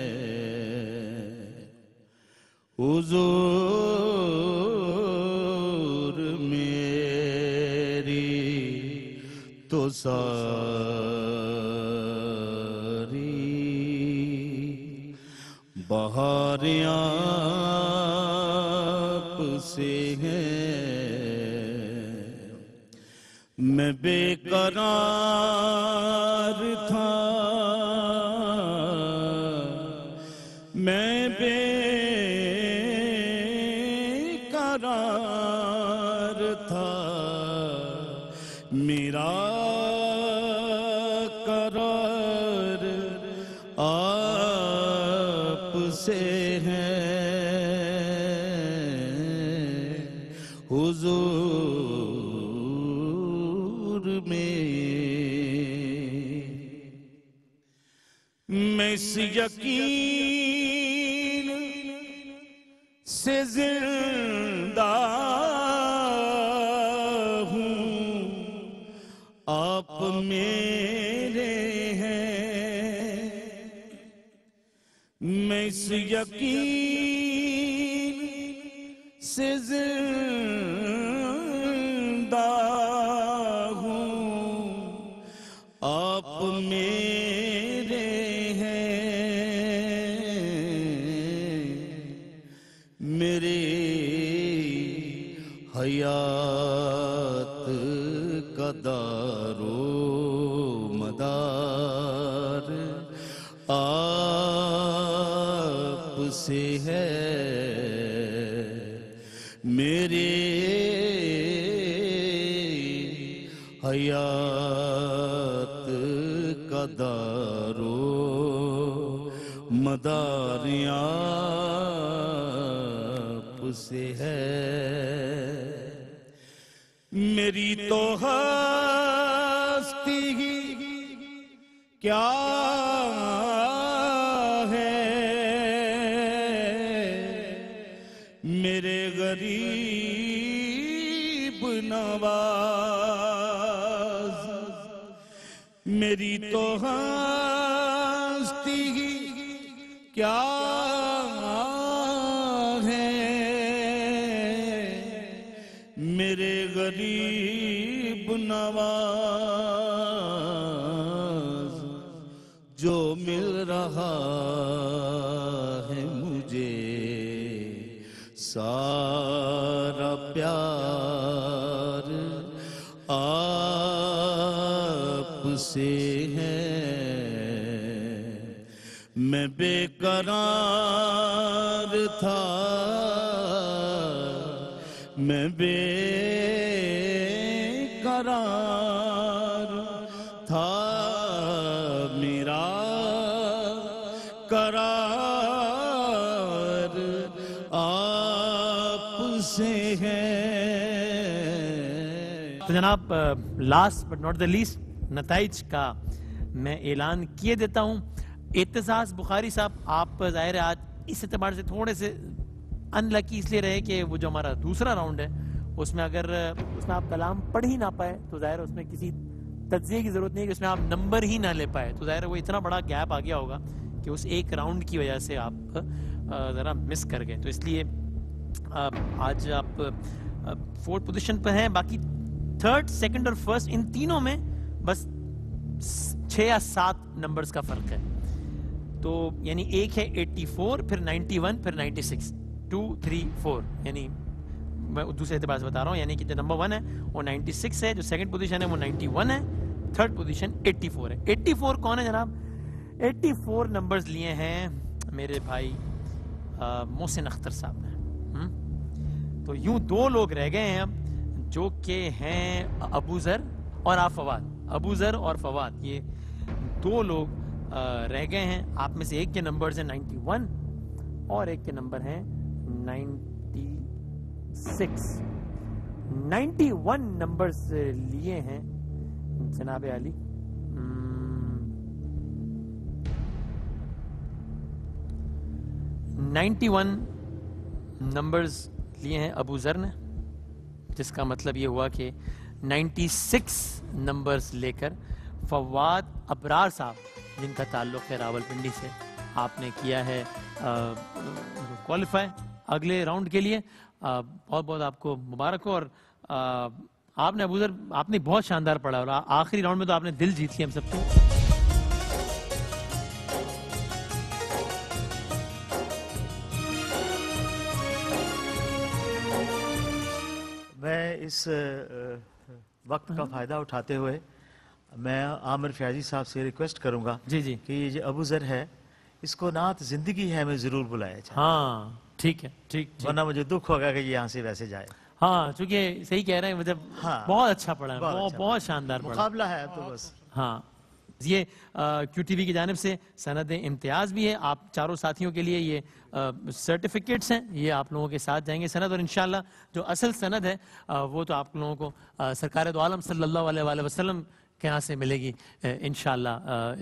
C: حضور میری تو ساری بہار آپ سے ہے. میں بے قرار تھا, میں بے قرار تھا, میرا قرار آپ سے ہے, حضور میں اس یقین سے زندہ ہوں آپ میرے ہیں, اس یقین سے زندہ ہوں آپ میرے ہیں میرے حیات کا دار و مدار آپ سے ہے میرے حیات کا دار و مدار آپ سے ہے میری تو ہستی ہی کیا ہے میرے غریب نواز میری تو ہستی ہی کیا ہے میرے غریب نواز جو مل رہا ہے مجھے سارا پیار آپ سے ہے میں بے قرار تھا میں بے قرار تھا میرا قرار آپ سے ہے
A: تو جناب last but not the least نتائج کا میں اعلان کیے دیتا ہوں. اعتزاز بخاری صاحب آپ ظاہر ہے آج اس اعتبار سے تھوڑے سے ان لکی اس لیے رہے کہ وہ جو ہمارا دوسرا راؤنڈ ہے اس میں اگر اس میں آپ کلام پڑھ ہی نہ پائے تو ظاہر اس میں کسی تجزیے کی ضرورت نہیں کہ اس میں آپ نمبر ہی نہ لے پائے تو ظاہر وہ اتنا بڑا گیپ آ گیا ہوگا کہ اس ایک راؤنڈ کی وجہ سے آپ ذرا مس کر گئے. تو اس لیے آج آپ 4th پوزیشن پہ ہیں. باقی 3rd, 2nd اور 1st ان تینوں میں بس 6 یا 7 نمبرز کا فرق ہے. تو یعنی ایک ہے 84 پھر 91 پھر 96 2 3 4 یعنی میں دوسرے اعتبار سے بتا رہا ہوں یعنی کہ جو نمبر 1 ہے وہ 96 ہے جو 2nd پوزیشن ہے وہ 91 ہے 3rd پوزیشن 84 ہے. 84 کون ہے جناب؟ 84 نمبرز لیے ہیں میرے بھائی محسن اختر صاحب نے. تو یوں 2 لوگ رہ گئے ہیں اب جو کہ ہیں ابو ذر اور آپ فواد. ابو ذر اور فواد یہ 2 لوگ رہ گئے ہیں. آپ میں سے ایک کے نمبرز ہیں 91 اور ایک کے نمبر ہیں 96. 91 نمبرز لیے ہیں جناب علی. 91 نمبرز لیے ہیں ابو ذر نے جس کا مطلب یہ ہوا کہ 96 نمبرز لے کر فواد ابرار صاحب جن کا تعلق ہے راول پنڈی سے آپ نے کیا ہے کوالیفائی اگلے راؤنڈ کے لیے. بہت بہت آپ کو مبارک ہو. اور آپ نے ابو ذر آپ نے بہت شاندار پڑھا اور آخری راؤنڈ میں تو آپ نے دل جیت لیا ہم سب کو.
E: میں اس وقت کا فائدہ اٹھاتے ہوئے میں عامر فیاضی صاحب سے ریکویسٹ کروں گا
A: جی جی
E: کہ یہ جو ابو ذر ہے اس کو نعت زندگی ہے میں ضرور بلایا جائے.
A: ہاں ٹھیک ہے ٹھیک.
E: ورنہ مجھے دکھ ہوگا کہ یہ یہاں سے ویسے جائے.
A: ہاں چونکہ صحیح کہہ رہے ہیں مطلب بہت اچھا پڑھا ہے بہت شاندار پڑھا.
E: مقابلہ ہے تو بس.
A: ہاں یہ کیو ٹی وی کی جانب سے سند امتیاز بھی ہے. آپ چاروں ساتھیوں کے لیے یہ سرٹیفکیٹس ہیں یہ آپ لوگوں کے ساتھ جائیں گے سند. اور انشاءاللہ جو اصل سند ہے وہ تو آپ لوگوں کو سرکار دو عالم صلی اللہ علیہ وآلہ وسلم کے یہاں سے ملے گی انشاءاللہ.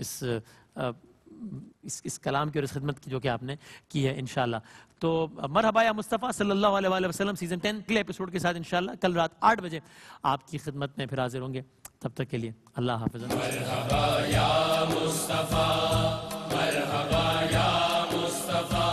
A: اس کلام کی اور اس خدمت کی جو کہ آپ نے کی ہے انشاءاللہ. تو مرحبا یا مصطفیٰ صلی اللہ علیہ وآلہ وسلم سیزن 10 اگلے ایپیسوڈ کے ساتھ انشاءاللہ کل رات 8 بجے آپ کی خدمت میں پھر حاضر ہوں گے. تب تک کے لیے اللہ حافظ.
I: مرحبا یا مصطفیٰ مرحبا یا مصطفیٰ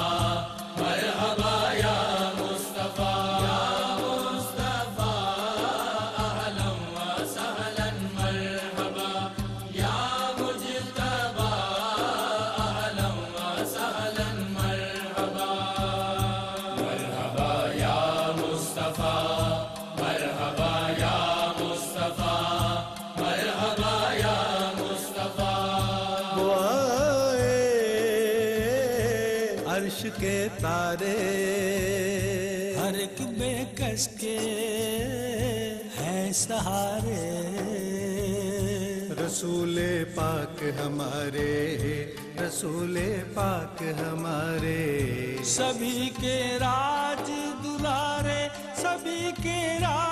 I: अर्श के तारे,
J: हर एक बेकस के हैं सहारे।
I: रसूले पाक हमारे, रसूले पाक हमारे,
J: सभी के राज दुलारे, सभी के राज